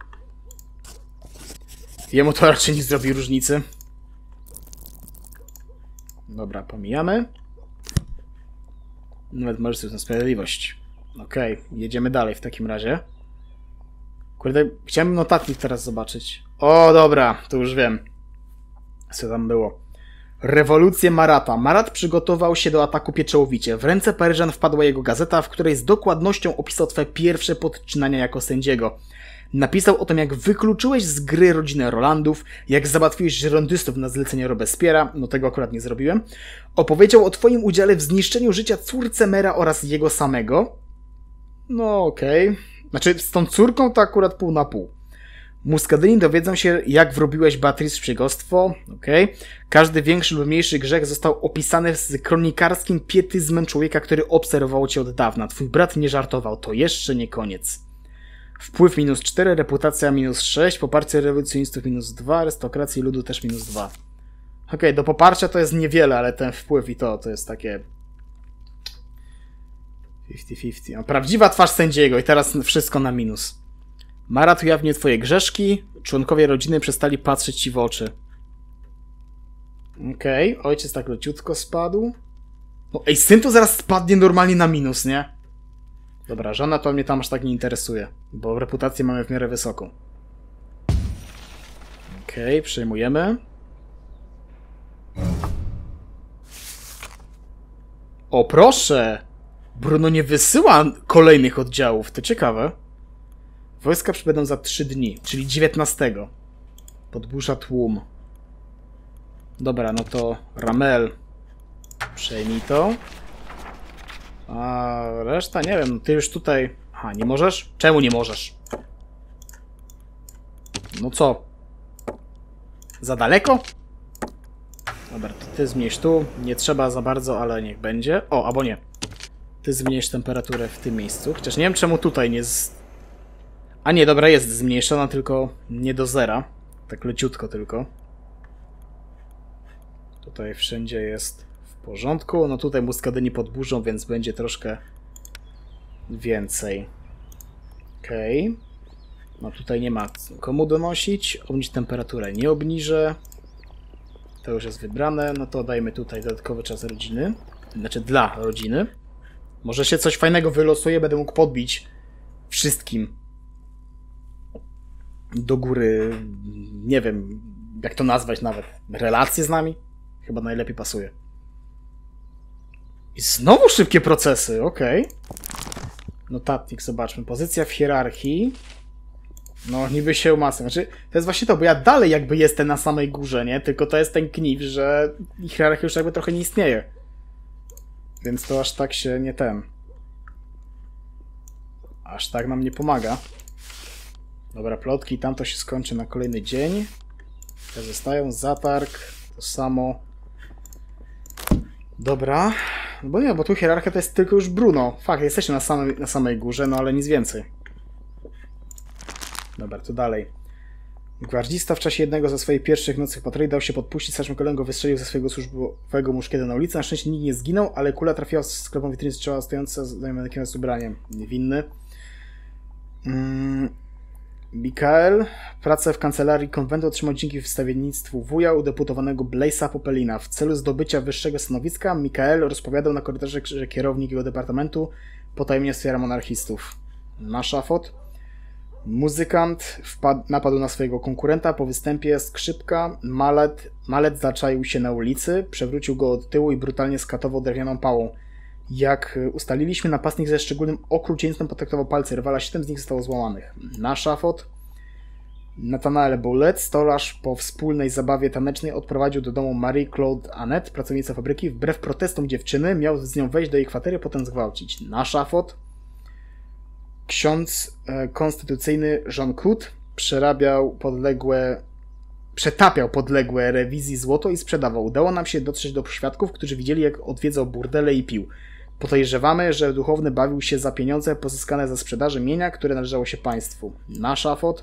A: Jemu to raczej nie zrobi różnicy. Dobra, pomijamy. Nawet możesz sobie na sprawiedliwość. Okej, okay, jedziemy dalej w takim razie. Kurde, chciałem notatnik teraz zobaczyć. O, dobra, to już wiem. Co tam było. Rewolucję Marata. Marat przygotował się do ataku pieczołowicie. W ręce Paryżan wpadła jego gazeta, w której z dokładnością opisał twoje pierwsze podczynania jako sędziego. Napisał o tym, jak wykluczyłeś z gry rodzinę Rolandów, jak załatwiłeś żyrondystów na zlecenie Robespiera, no tego akurat nie zrobiłem. Opowiedział o twoim udziale w zniszczeniu życia córce Mera oraz jego samego. No okej. Okay. Znaczy, z tą córką to akurat pół na pół. Muscadyni dowiedzą się, jak wrobiłeś Beatrice w szpiegostwo. Okay. Każdy większy lub mniejszy grzech został opisany z kronikarskim pietyzmem człowieka, który obserwował cię od dawna. Twój brat nie żartował. To jeszcze nie koniec. Wpływ minus cztery, reputacja minus sześć, poparcie rewolucjonistów minus dwa, arystokracji ludu też minus dwa. Okej, okay, do poparcia to jest niewiele, ale ten wpływ i to, to jest takie... pięćdziesiąt pięćdziesiąt. Prawdziwa twarz sędziego i teraz wszystko na minus. Marat ujawnił twoje grzeszki, członkowie rodziny przestali patrzeć ci w oczy. Okej, okay. Ojciec tak leciutko spadł. No ej, syn to zaraz spadnie normalnie na minus, nie? Dobra, żona to mnie tam aż tak nie interesuje, bo reputację mamy w miarę wysoką. Okej, okay, przejmujemy. O proszę! Bruno nie wysyła kolejnych oddziałów, to ciekawe. Wojska przybędą za trzy dni, czyli dziewiętnastego. Podburza tłum. Dobra, no to Ramel. Przejmij to. A reszta, nie wiem, ty już tutaj... Aha, nie możesz? Czemu nie możesz? No co? Za daleko? Dobra, to ty zmniejsz tu. Nie trzeba za bardzo, ale niech będzie. O, albo nie. Ty zmniejsz temperaturę w tym miejscu. Chociaż nie wiem, czemu tutaj nie z... A nie, dobra, jest zmniejszona, tylko nie do zera. Tak leciutko tylko. Tutaj wszędzie jest w porządku. No tutaj Muscadyni podburzą, więc będzie troszkę więcej. Okej. Okay. No tutaj nie ma komu donosić. Obniż temperaturę nie obniżę. To już jest wybrane. No to dajmy tutaj dodatkowy czas rodziny. Znaczy dla rodziny. Może się coś fajnego wylosuje, będę mógł podbić wszystkim do góry, nie wiem, jak to nazwać nawet, relacje z nami? Chyba najlepiej pasuje. I znowu szybkie procesy, okej. Okay. Notatnik, zobaczmy. Pozycja w hierarchii. No, niby się umacnia. Znaczy, to jest właśnie to, bo ja dalej jakby jestem na samej górze, nie? Tylko to jest ten kniw, że hierarchia już jakby trochę nie istnieje. Więc to aż tak się nie ten... Aż tak nam nie pomaga. Dobra, plotki, tam to się skończy na kolejny dzień. Te zostają, zatarg, to samo. Dobra, Bo nie, bo tu hierarchia to jest tylko już Bruno. Fakt, jesteśmy na samej, na samej górze, no ale nic więcej. Dobra, to dalej. Gwardzista w czasie jednego ze swoich pierwszych nocnych patroli dał się podpuścić, starszym kolegą wystrzelił ze swojego służbowego muszkietu na ulicy. Na szczęście nikt nie zginął, ale kula trafiła w sklepową witryny strzała stojące z manekiem z ubraniem. Niewinny. Mm. Mikael pracę w kancelarii konwentu otrzymał dzięki wstawiennictwu wuja udeputowanego Blaze'a Popelina. W celu zdobycia wyższego stanowiska Mikael rozpowiadał na korytarze, że kierownik jego departamentu potajemnie wspiera monarchistów. Na szafot. Muzykant wpadł, napadł na swojego konkurenta. Po występie skrzypka Malet, Malet zaczaił się na ulicy, przewrócił go od tyłu i brutalnie skatował drewnianą pałą. Jak ustaliliśmy, napastnik ze szczególnym okrucieństwem potraktował palce rywala, siedem z nich zostało złamanych. Na szafot Nathanael Bullet, stolarz, po wspólnej zabawie tanecznej odprowadził do domu Marie-Claude Annette, pracownicę fabryki. Wbrew protestom dziewczyny miał z nią wejść do jej kwatery, potem zgwałcić. Na szafot ksiądz e, konstytucyjny Jean Cout przerabiał podległe przetapiał podległe rewizji złoto i sprzedawał. Udało nam się dotrzeć do świadków, którzy widzieli, jak odwiedzał burdele i pił. Podejrzewamy, że duchowny bawił się za pieniądze pozyskane ze sprzedaży mienia, które należało się państwu. Na szafot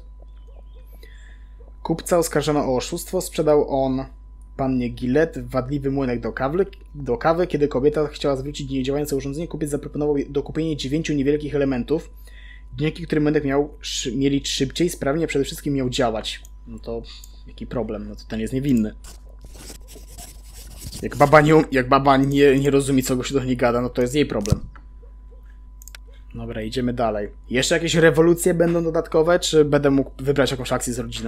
A: kupca oskarżono o oszustwo. Sprzedał on pannie Gillette wadliwy młynek do kawy, do kawy. Kiedy kobieta chciała zwrócić niedziałające urządzenie, kupiec zaproponował dokupienie dziewięciu niewielkich elementów, dzięki którym młynek miał mieli szybciej, sprawnie, przede wszystkim miał działać. No to jaki problem? No to ten jest niewinny. Jak baba nie, jak baba nie, nie rozumie, co go się do niej gada, no to jest jej problem. Dobra, idziemy dalej. Jeszcze jakieś rewolucje będą dodatkowe, czy będę mógł wybrać jakąś akcję z rodziną?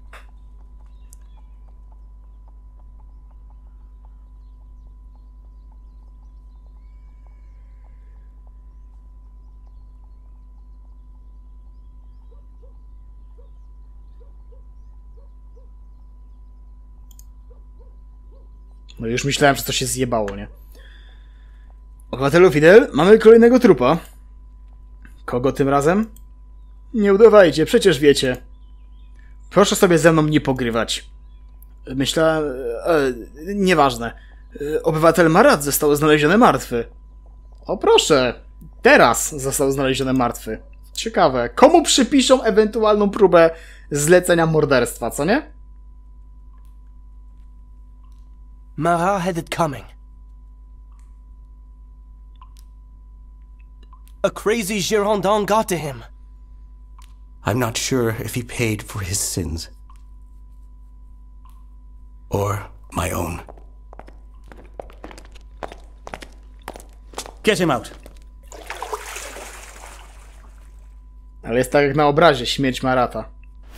A: No już myślałem, że to się zjebało, nie? Obywatelu Fidel, mamy kolejnego trupa. Kogo tym razem? Nie udawajcie, przecież wiecie. Proszę sobie ze mną nie pogrywać. Myślałem... E, nieważne. Obywatel Marat został znaleziony martwy. O proszę, teraz został znaleziony martwy. Ciekawe, komu przypiszą ewentualną próbę zlecenia morderstwa, co nie?
E: Marat had it coming. A crazy Girondin got to him.
C: I'm not sure if he paid for his sins. Or my own.
E: Get him out.
A: Ale jest tak jak na obrazie, śmierć Marata.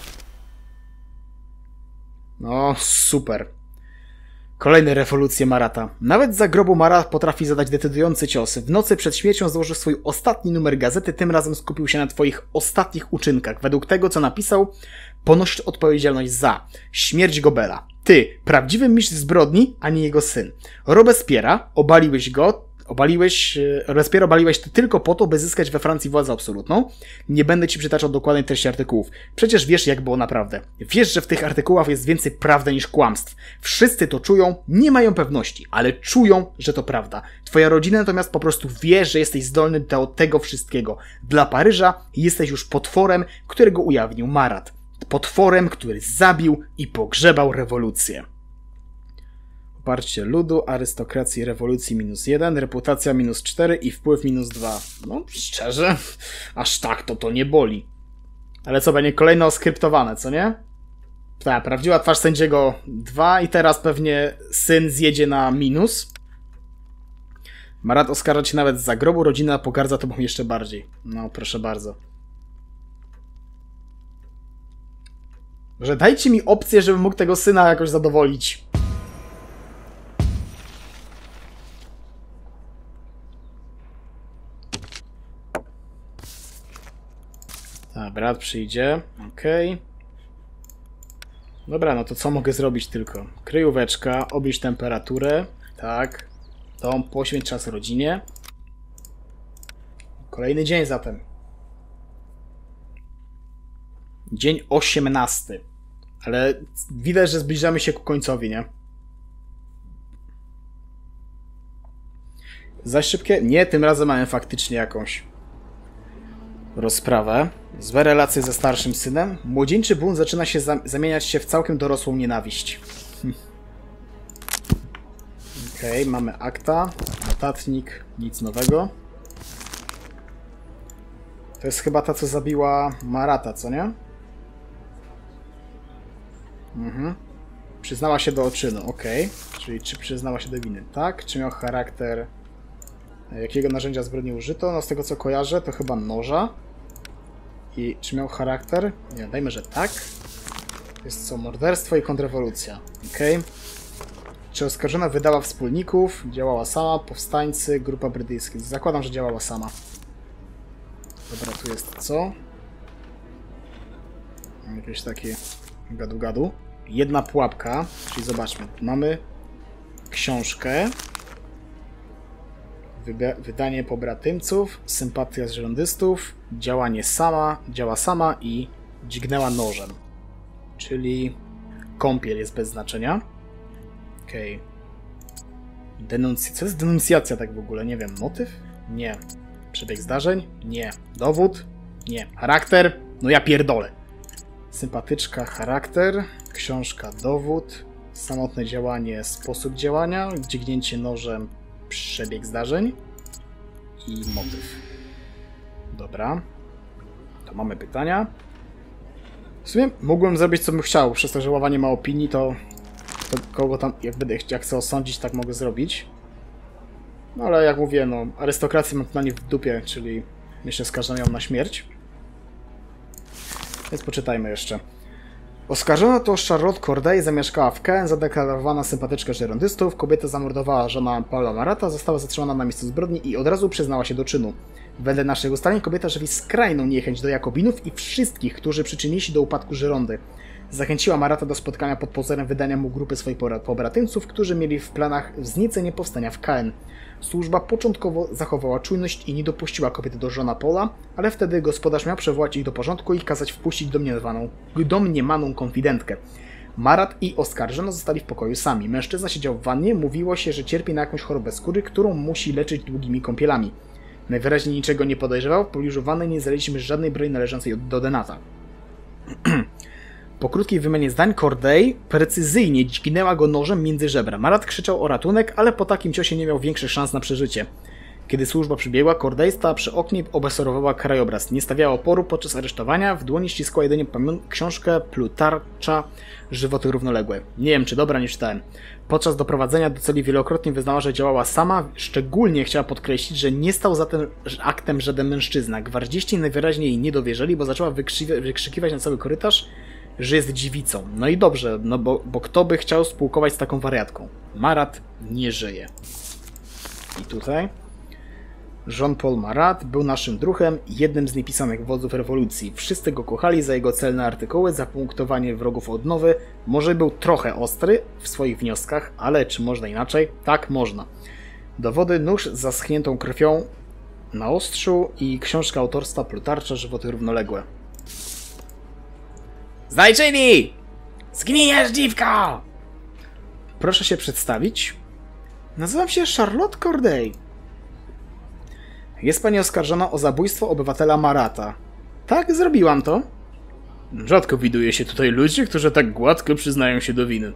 A: No, super. Kolejne rewolucje Marata. Nawet za grobu Marat potrafi zadać decydujący cios. W nocy przed śmiercią złożył swój ostatni numer gazety, tym razem skupił się na twoich ostatnich uczynkach. Według tego, co napisał, ponosisz odpowiedzialność za śmierć Gobela. Ty, prawdziwy mistrz zbrodni, a nie jego syn. Robespiera, obaliłeś go, obaliłeś, Robespiera obaliłeś ty tylko po to, by zyskać we Francji władzę absolutną. Nie będę ci przytaczał dokładnej treści artykułów. Przecież wiesz, jak było naprawdę. Wiesz, że w tych artykułach jest więcej prawdy niż kłamstw. Wszyscy to czują, nie mają pewności, ale czują, że to prawda. Twoja rodzina natomiast po prostu wie, że jesteś zdolny do tego wszystkiego. Dla Paryża jesteś już potworem, którego ujawnił Marat. Potworem, który zabił i pogrzebał rewolucję. Poparcie ludu, arystokracji, rewolucji minus jeden, reputacja minus cztery i wpływ minus dwa. No, szczerze, aż tak to to nie boli. Ale co, będzie kolejne oskryptowane, co nie? Tak, prawdziwa twarz sędziego dwa i teraz pewnie syn zjedzie na minus. Marat oskarża cię nawet za grobu, rodzina pogardza tobą jeszcze bardziej. No, proszę bardzo. Że dajcie mi opcję, żebym mógł tego syna jakoś zadowolić. A, brat przyjdzie. Okej. Okay. Dobra, no to co mogę zrobić tylko? Kryjóweczka, obniż temperaturę. Tak. Dom, poświęć czas rodzinie. Kolejny dzień zatem. Dzień osiemnasty. Ale widać, że zbliżamy się ku końcowi, nie? Za szybkie? Nie, tym razem mamy faktycznie jakąś rozprawę. Złe relacje ze starszym synem. Młodzieńczy bunt zaczyna się za zamieniać się w całkiem dorosłą nienawiść. Hm. Okej, okay, mamy akta, notatnik, nic nowego. To jest chyba ta, co zabiła Marata, co nie? Mhm. Przyznała się do czynu, okej. Okay. Czyli czy przyznała się do winy? Tak. Czy miał charakter... Jakiego narzędzia zbrodni użyto? No z tego co kojarzę, to chyba noża. I czy miał charakter? Nie, dajmy, że tak. Jest co? Morderstwo i kontrrewolucja. Okej. Okay. Czy oskarżona wydała wspólników? Działała sama? Powstańcy? Grupa brytyjska? Zakładam, że działała sama. Dobra, tu jest co? Jakieś takie gadu-gadu. Jedna pułapka, czyli zobaczmy. Mamy książkę. Wydanie pobratymców, sympatia z rządystów, działanie sama, działa sama i dźgnęła nożem. Czyli kąpiel jest bez znaczenia. Okej. Okay. Denuncja. Co jest denuncjacja tak w ogóle? Nie wiem. Motyw? Nie. Przebieg zdarzeń? Nie. Dowód? Nie. Charakter? No ja pierdolę. Sympatyczka, charakter. Książka, dowód. Samotne działanie, sposób działania. Dźgnięcie nożem, przebieg zdarzeń i motyw. Dobra. To mamy pytania. W sumie mógłbym zrobić, co bym chciał. Przez to, że ława nie ma opinii, to, to kogo tam, jak będę jak chcę osądzić, tak mogę zrobić. No ale jak mówię, no, arystokrację mam na nie w dupie, czyli myślę, skażą ją na śmierć. Więc poczytajmy jeszcze. Oskarżona to Charlotte Corday, zamieszkała w Caen, zadeklarowana sympatyczka żyrondystów. Kobieta zamordowała żona Paula Marata, została zatrzymana na miejscu zbrodni i od razu przyznała się do czynu. Wedle naszych ustaleń kobieta żywi skrajną niechęć do Jakobinów i wszystkich, którzy przyczynili się do upadku Żyrondy. Zachęciła Marata do spotkania pod pozorem wydania mu grupy swoich pobratymców, którzy mieli w planach wzniecenie powstania w Caen. Służba początkowo zachowała czujność i nie dopuściła kobiety do żona Paula, ale wtedy gospodarz miał przywołać ich do porządku i kazać wpuścić domniemaną, domniemaną konfidentkę. Marat i oskarżona zostali w pokoju sami. Mężczyzna siedział w wannie, mówiło się, że cierpi na jakąś chorobę skóry, którą musi leczyć długimi kąpielami. Najwyraźniej niczego nie podejrzewał, w pobliżu wanny nie znaleźliśmy żadnej broni należącej do Denata. Po krótkiej wymianie zdań Corday precyzyjnie dźgnęła go nożem między żebra. Marat krzyczał o ratunek, ale po takim ciosie nie miał większych szans na przeżycie. Kiedy służba przybiegła, Corday stała przy oknie i obserwowała krajobraz. Nie stawiała oporu podczas aresztowania, w dłoni ściskała jedynie książkę Plutarcza Żywoty równoległe. Nie wiem, czy dobra, nie czytałem. Podczas doprowadzenia do celi wielokrotnie wyznała, że działała sama, szczególnie chciała podkreślić, że nie stał za tym aktem żaden mężczyzna. Gwardziści najwyraźniej jej nie dowierzyli, bo zaczęła wykrzykiwać na cały korytarz, że jest dziewicą. No i dobrze, no bo, bo kto by chciał spółkować z taką wariatką? Marat nie żyje. I tutaj Jean-Paul Marat był naszym druhem i jednym z niepisanych wodzów rewolucji. Wszyscy go kochali za jego celne artykuły, za punktowanie wrogów odnowy. Może był trochę ostry w swoich wnioskach, ale czy można inaczej? Tak, można. Dowody: nóż z zaschniętą krwią na ostrzu i książka autorstwa Plutarcza Żywoty równoległe. Zajczyni! Zgnijesz, dziwko! Proszę się przedstawić. Nazywam się Charlotte Corday. Jest pani oskarżona o zabójstwo obywatela Marata. Tak, zrobiłam to. Rzadko widuje się tutaj ludzi, którzy tak gładko przyznają się do winy.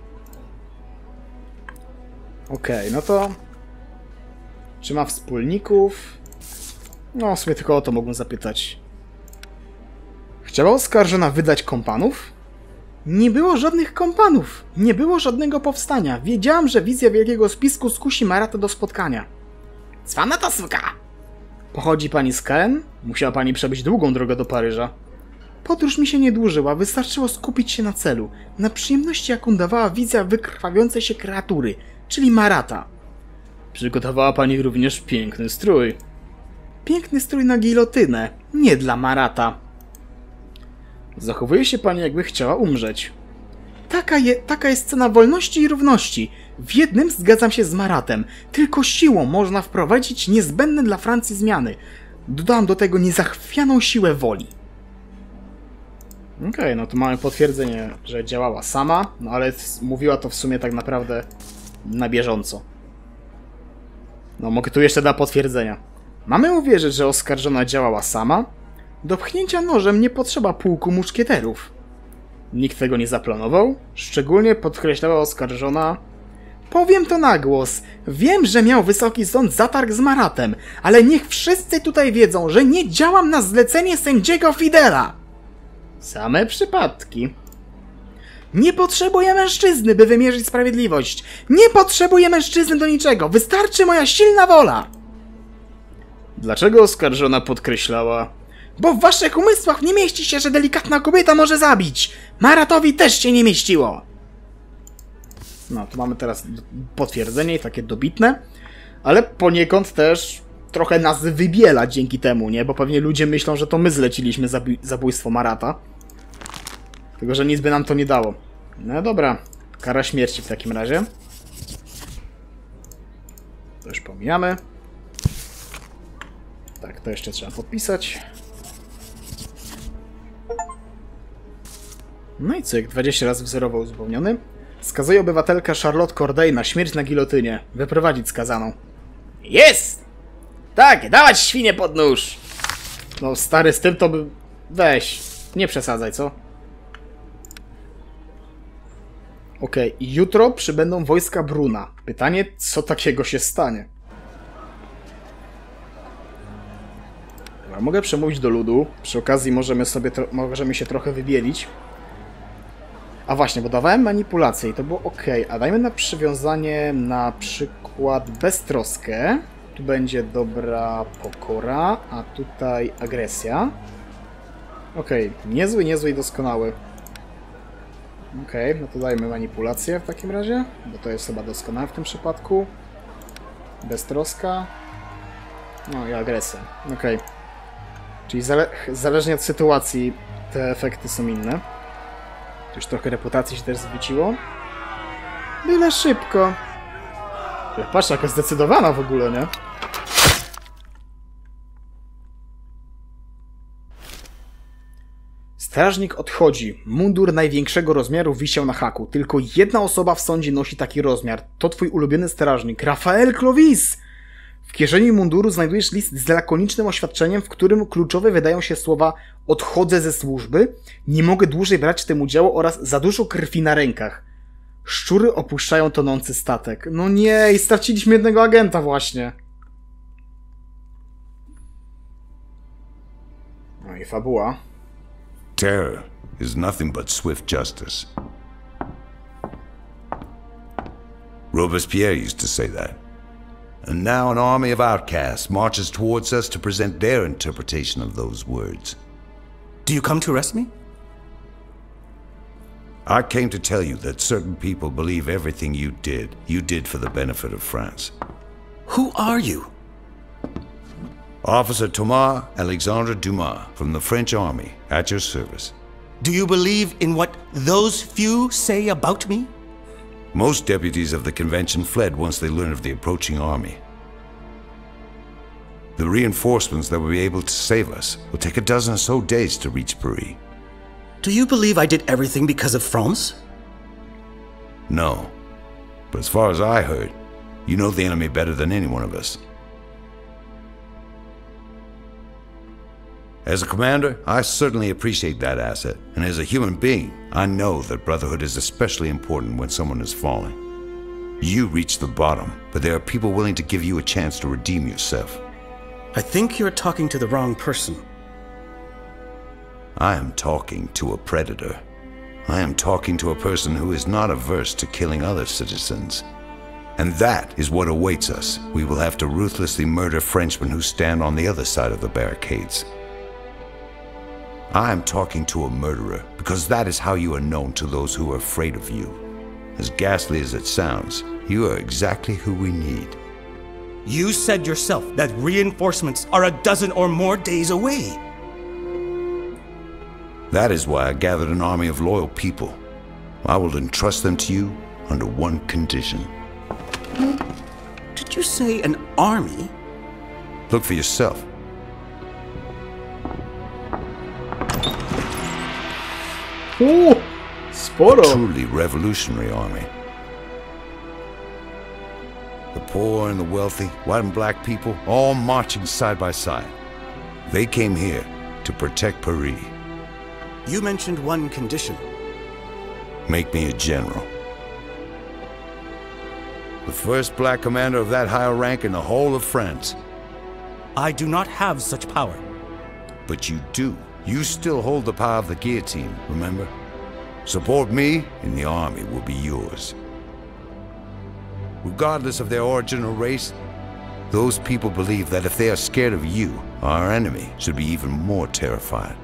A: Okej, okay, no to... Czy ma wspólników? No, w sumie tylko o to mogłem zapytać. Chciała oskarżona wydać kompanów? Nie było żadnych kompanów. Nie było żadnego powstania. Wiedziałam, że wizja wielkiego spisku skusi Marata do spotkania. Cwana to suka! Pochodzi pani z Caen? Musiała pani przebyć długą drogę do Paryża. Podróż mi się nie dłużyła, wystarczyło skupić się na celu. Na przyjemności, jaką dawała wizja wykrwawiającej się kreatury, czyli Marata. Przygotowała pani również piękny strój. Piękny strój na gilotynę, nie dla Marata. Zachowuje się pani, jakby chciała umrzeć. Taka, je, taka jest cena wolności i równości. W jednym zgadzam się z Maratem. Tylko siłą można wprowadzić niezbędne dla Francji zmiany. Dodałam do tego niezachwianą siłę woli. Okej, okay, no to mamy potwierdzenie, że działała sama, no ale mówiła to w sumie tak naprawdę na bieżąco. No, mogę tu jeszcze dla potwierdzenia. Mamy uwierzyć, że oskarżona działała sama? Do pchnięcia nożem nie potrzeba pułku muszkieterów. Nikt tego nie zaplanował? Szczególnie podkreślała oskarżona... Powiem to na głos. Wiem, że miał wysoki sąd zatarg z Maratem, ale niech wszyscy tutaj wiedzą, że nie działam na zlecenie sędziego Fidela. Same przypadki. Nie potrzebuję mężczyzny, by wymierzyć sprawiedliwość. Nie potrzebuję mężczyzny do niczego. Wystarczy moja silna wola. Dlaczego oskarżona podkreślała? Bo w waszych umysłach nie mieści się, że delikatna kobieta może zabić. Maratowi też się nie mieściło. No, tu mamy teraz potwierdzenie i takie dobitne. Ale poniekąd też trochę nas wybiela dzięki temu, nie? Bo pewnie ludzie myślą, że to my zleciliśmy zabi- zabójstwo Marata. Tylko że nic by nam to nie dało. No dobra. Kara śmierci w takim razie. To już pomijamy. Tak, to jeszcze trzeba podpisać. No i cyk, dwadzieścia razy wzorowo uzupełniony. Skazuje obywatelkę Charlotte Corday na śmierć na gilotynie. Wyprowadzić skazaną. Jest! Tak, dawać świnie pod nóż! No stary, z tym to by... Weź, nie przesadzaj, co? Okej, okay. Jutro przybędą wojska Bruna. Pytanie, co takiego się stanie? Dobra, mogę przemówić do ludu. Przy okazji możemy sobie możemy się trochę wybielić. A właśnie, bo dawałem manipulację i to było ok. A dajmy na przywiązanie na przykład beztroskę. Tu będzie dobra pokora, a tutaj agresja. Ok, niezły, niezły i doskonały. Ok, no to dajmy manipulację w takim razie, bo to jest chyba doskonałe w tym przypadku. Beztroska. No i agresja. Ok. Czyli zale zależnie od sytuacji te efekty są inne. Już trochę reputacji się też zwróciło. Byle szybko. Patrz, jaka zdecydowana w ogóle, nie? Strażnik odchodzi. Mundur największego rozmiaru wisiał na haku. Tylko jedna osoba w sądzie nosi taki rozmiar. To twój ulubiony strażnik, Rafael Clovis! W kieszeni munduru znajdujesz list z lakonicznym oświadczeniem, w którym kluczowe wydają się słowa odchodzę ze służby, nie mogę dłużej brać w tym udziału oraz za dużo krwi na rękach. Szczury opuszczają tonący statek. No nie, i straciliśmy jednego agenta właśnie. No i fabuła.
F: Terror is nothing but swift justice. Robespierre used to say that. And now an army of outcasts marches towards us to present their interpretation of those words.
C: Do you come to arrest me?
F: I came to tell you that certain people believe everything you did, you did for the benefit of France.
C: Who are you?
F: Officer Thomas Alexandre Dumas from the French army, at your service.
C: Do you believe in what those few say about me?
F: Most deputies of the convention fled once they learned of the approaching army. The reinforcements that will be able to save us will take a dozen or so days to reach Paris.
C: Do you believe I did everything because of France?
F: No. But as far as I heard, you know the enemy better than any one of us. As a commander, I certainly appreciate that asset, and as a human being, I know that brotherhood is especially important when someone is falling. You reached the bottom, but there are people willing to give you a chance to redeem yourself.
C: I think you're talking to the wrong person.
F: I am talking to a predator. I am talking to a person who is not averse to killing other citizens. And that is what awaits us. We will have to ruthlessly murder Frenchmen who stand on the other side of the barricades. I am talking to a murderer, because that is how you are known to those who are afraid of you. As ghastly as it sounds, you are exactly who we need.
C: You said yourself that reinforcements are a dozen or more days away.
F: That is why I gathered an army of loyal people. I will entrust them to you under one condition.
C: Did you say an army?
F: Look for yourself.
A: Uuu, sporo.
F: A truly revolutionary army. The poor and the wealthy, white and black people, all marching side by side. They came here to protect Paris.
C: You mentioned one condition.
F: Make me a general. The first black commander of that higher rank in the whole of France.
C: I do not have such power.
F: But you do. You still hold the power of the guillotine, remember? Support me, and the army will be yours. Regardless of their origin or race, those people believe that if they are scared of you, our enemy should be even more terrified.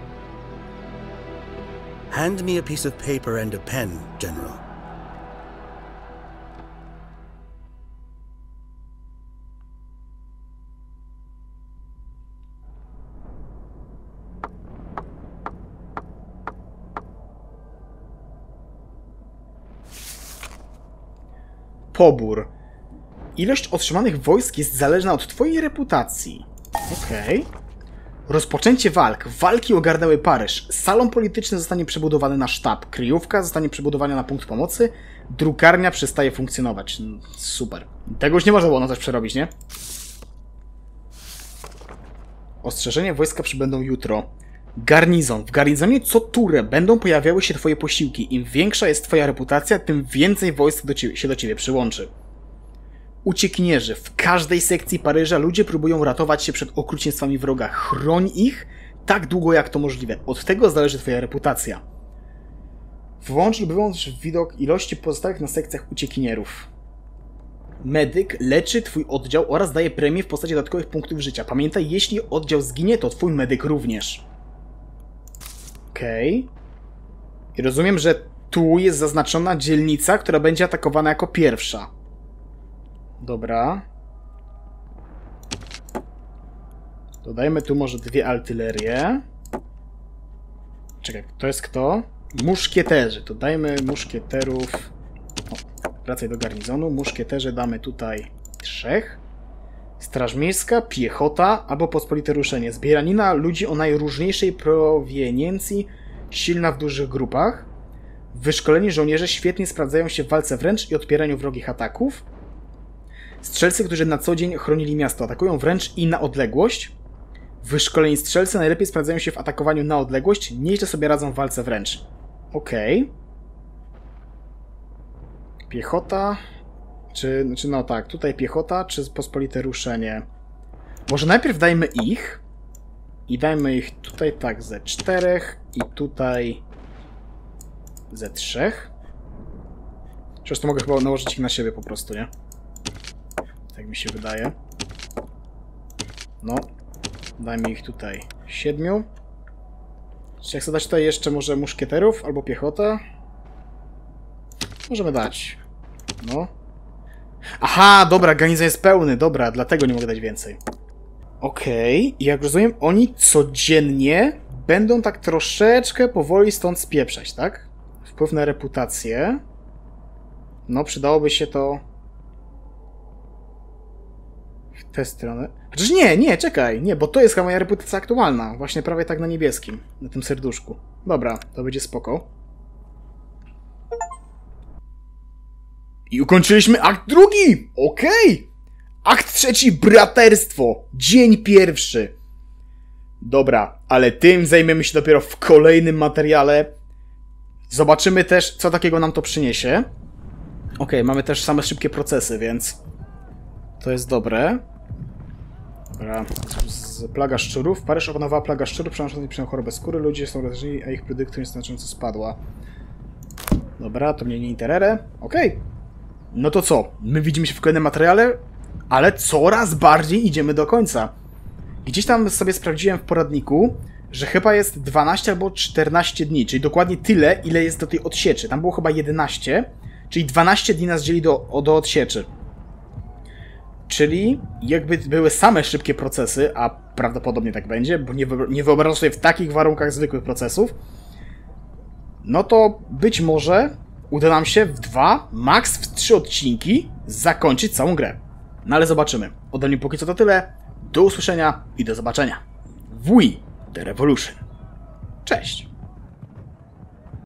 C: Hand me a piece of paper and a pen, General.
A: Pobór. Ilość otrzymanych wojsk jest zależna od twojej reputacji. Okej. Okay. Rozpoczęcie walk. Walki ogarnęły Paryż. Salon polityczny zostanie przebudowany na sztab. Kryjówka zostanie przebudowana na punkt pomocy. Drukarnia przestaje funkcjonować. Super. Tego już nie można było na coś przerobić, nie? Ostrzeżenie wojska przybędą jutro. Garnizon. W garnizonie co turę będą pojawiały się twoje posiłki. Im większa jest twoja reputacja, tym więcej wojsk do ciebie, się do ciebie przyłączy. Uciekinierzy. W każdej sekcji Paryża ludzie próbują ratować się przed okrucieństwami wroga. Chroń ich tak długo jak to możliwe. Od tego zależy twoja reputacja. Włącz lub wyłącz widok ilości pozostałych na sekcjach uciekinierów. Medyk leczy twój oddział oraz daje premię w postaci dodatkowych punktów życia. Pamiętaj, jeśli oddział zginie, to twój medyk również. Okej. Okay. I rozumiem, że tu jest zaznaczona dzielnica, która będzie atakowana jako pierwsza. Dobra. Dodajmy tu może dwie artylerie. Czekaj, to jest kto? Muszkieterzy. To dajmy muszkieterów. O, wracaj do garnizonu. Muszkieterzy damy tutaj trzech. Straż miejska, piechota albo pospolite ruszenie. Zbieranina ludzi o najróżniejszej proweniencji, silna w dużych grupach. Wyszkoleni żołnierze świetnie sprawdzają się w walce wręcz i odpieraniu wrogich ataków. Strzelcy, którzy na co dzień chronili miasto, atakują wręcz i na odległość. Wyszkoleni strzelcy najlepiej sprawdzają się w atakowaniu na odległość, nieźle sobie radzą w walce wręcz. Okej. Okay. Piechota... Czy, czy no tak, tutaj piechota, czy pospolite ruszenie? Może najpierw dajmy ich. I dajmy ich tutaj tak ze czterech i tutaj ze trzech. Zresztą mogę chyba nałożyć ich na siebie po prostu, nie? Tak mi się wydaje. No. Dajmy ich tutaj siedmiu. Czy jak chcę dać tutaj jeszcze może muszkieterów albo piechotę? Możemy dać. No. Aha, dobra, garnizon jest pełny, dobra, dlatego nie mogę dać więcej. Okej, okay. I jak rozumiem, oni codziennie będą tak troszeczkę powoli stąd spieprzać, tak? Wpływ na reputację. No, przydałoby się to w tę stronę. Chociaż nie, nie, czekaj, nie, bo to jest chyba moja reputacja aktualna. Właśnie prawie tak na niebieskim, na tym serduszku. Dobra, to będzie spoko. I ukończyliśmy akt drugi! Okej! Okay. Akt trzeci, braterstwo. Dzień pierwszy. Dobra, ale tym zajmiemy się dopiero w kolejnym materiale. Zobaczymy też, co takiego nam to przyniesie. Okej, okay, mamy też same szybkie procesy, więc to jest dobre. Dobra, z, z plaga szczurów. Paryż opanowała plaga szczurów przenoszących chorobę skóry. Ludzie są wrażeni, a ich produktywność znacząco spadła. Dobra, to mnie nie interere. Okej. Okay. No to co? My widzimy się w kolejnym materiale, ale coraz bardziej idziemy do końca. Gdzieś tam sobie sprawdziłem w poradniku, że chyba jest dwanaście albo czternaście dni, czyli dokładnie tyle, ile jest do tej odsieczy. Tam było chyba jedenaście, czyli dwanaście dni nas dzieli do, do odsieczy. Czyli jakby były same szybkie procesy, a prawdopodobnie tak będzie, bo nie, nie wyobrażam sobie w takich warunkach zwykłych procesów, no to być może uda nam się w dwa, max w trzy odcinki zakończyć całą grę. No ale zobaczymy. Ode mnie póki co to tyle. Do usłyszenia i do zobaczenia w We The Revolution. Cześć!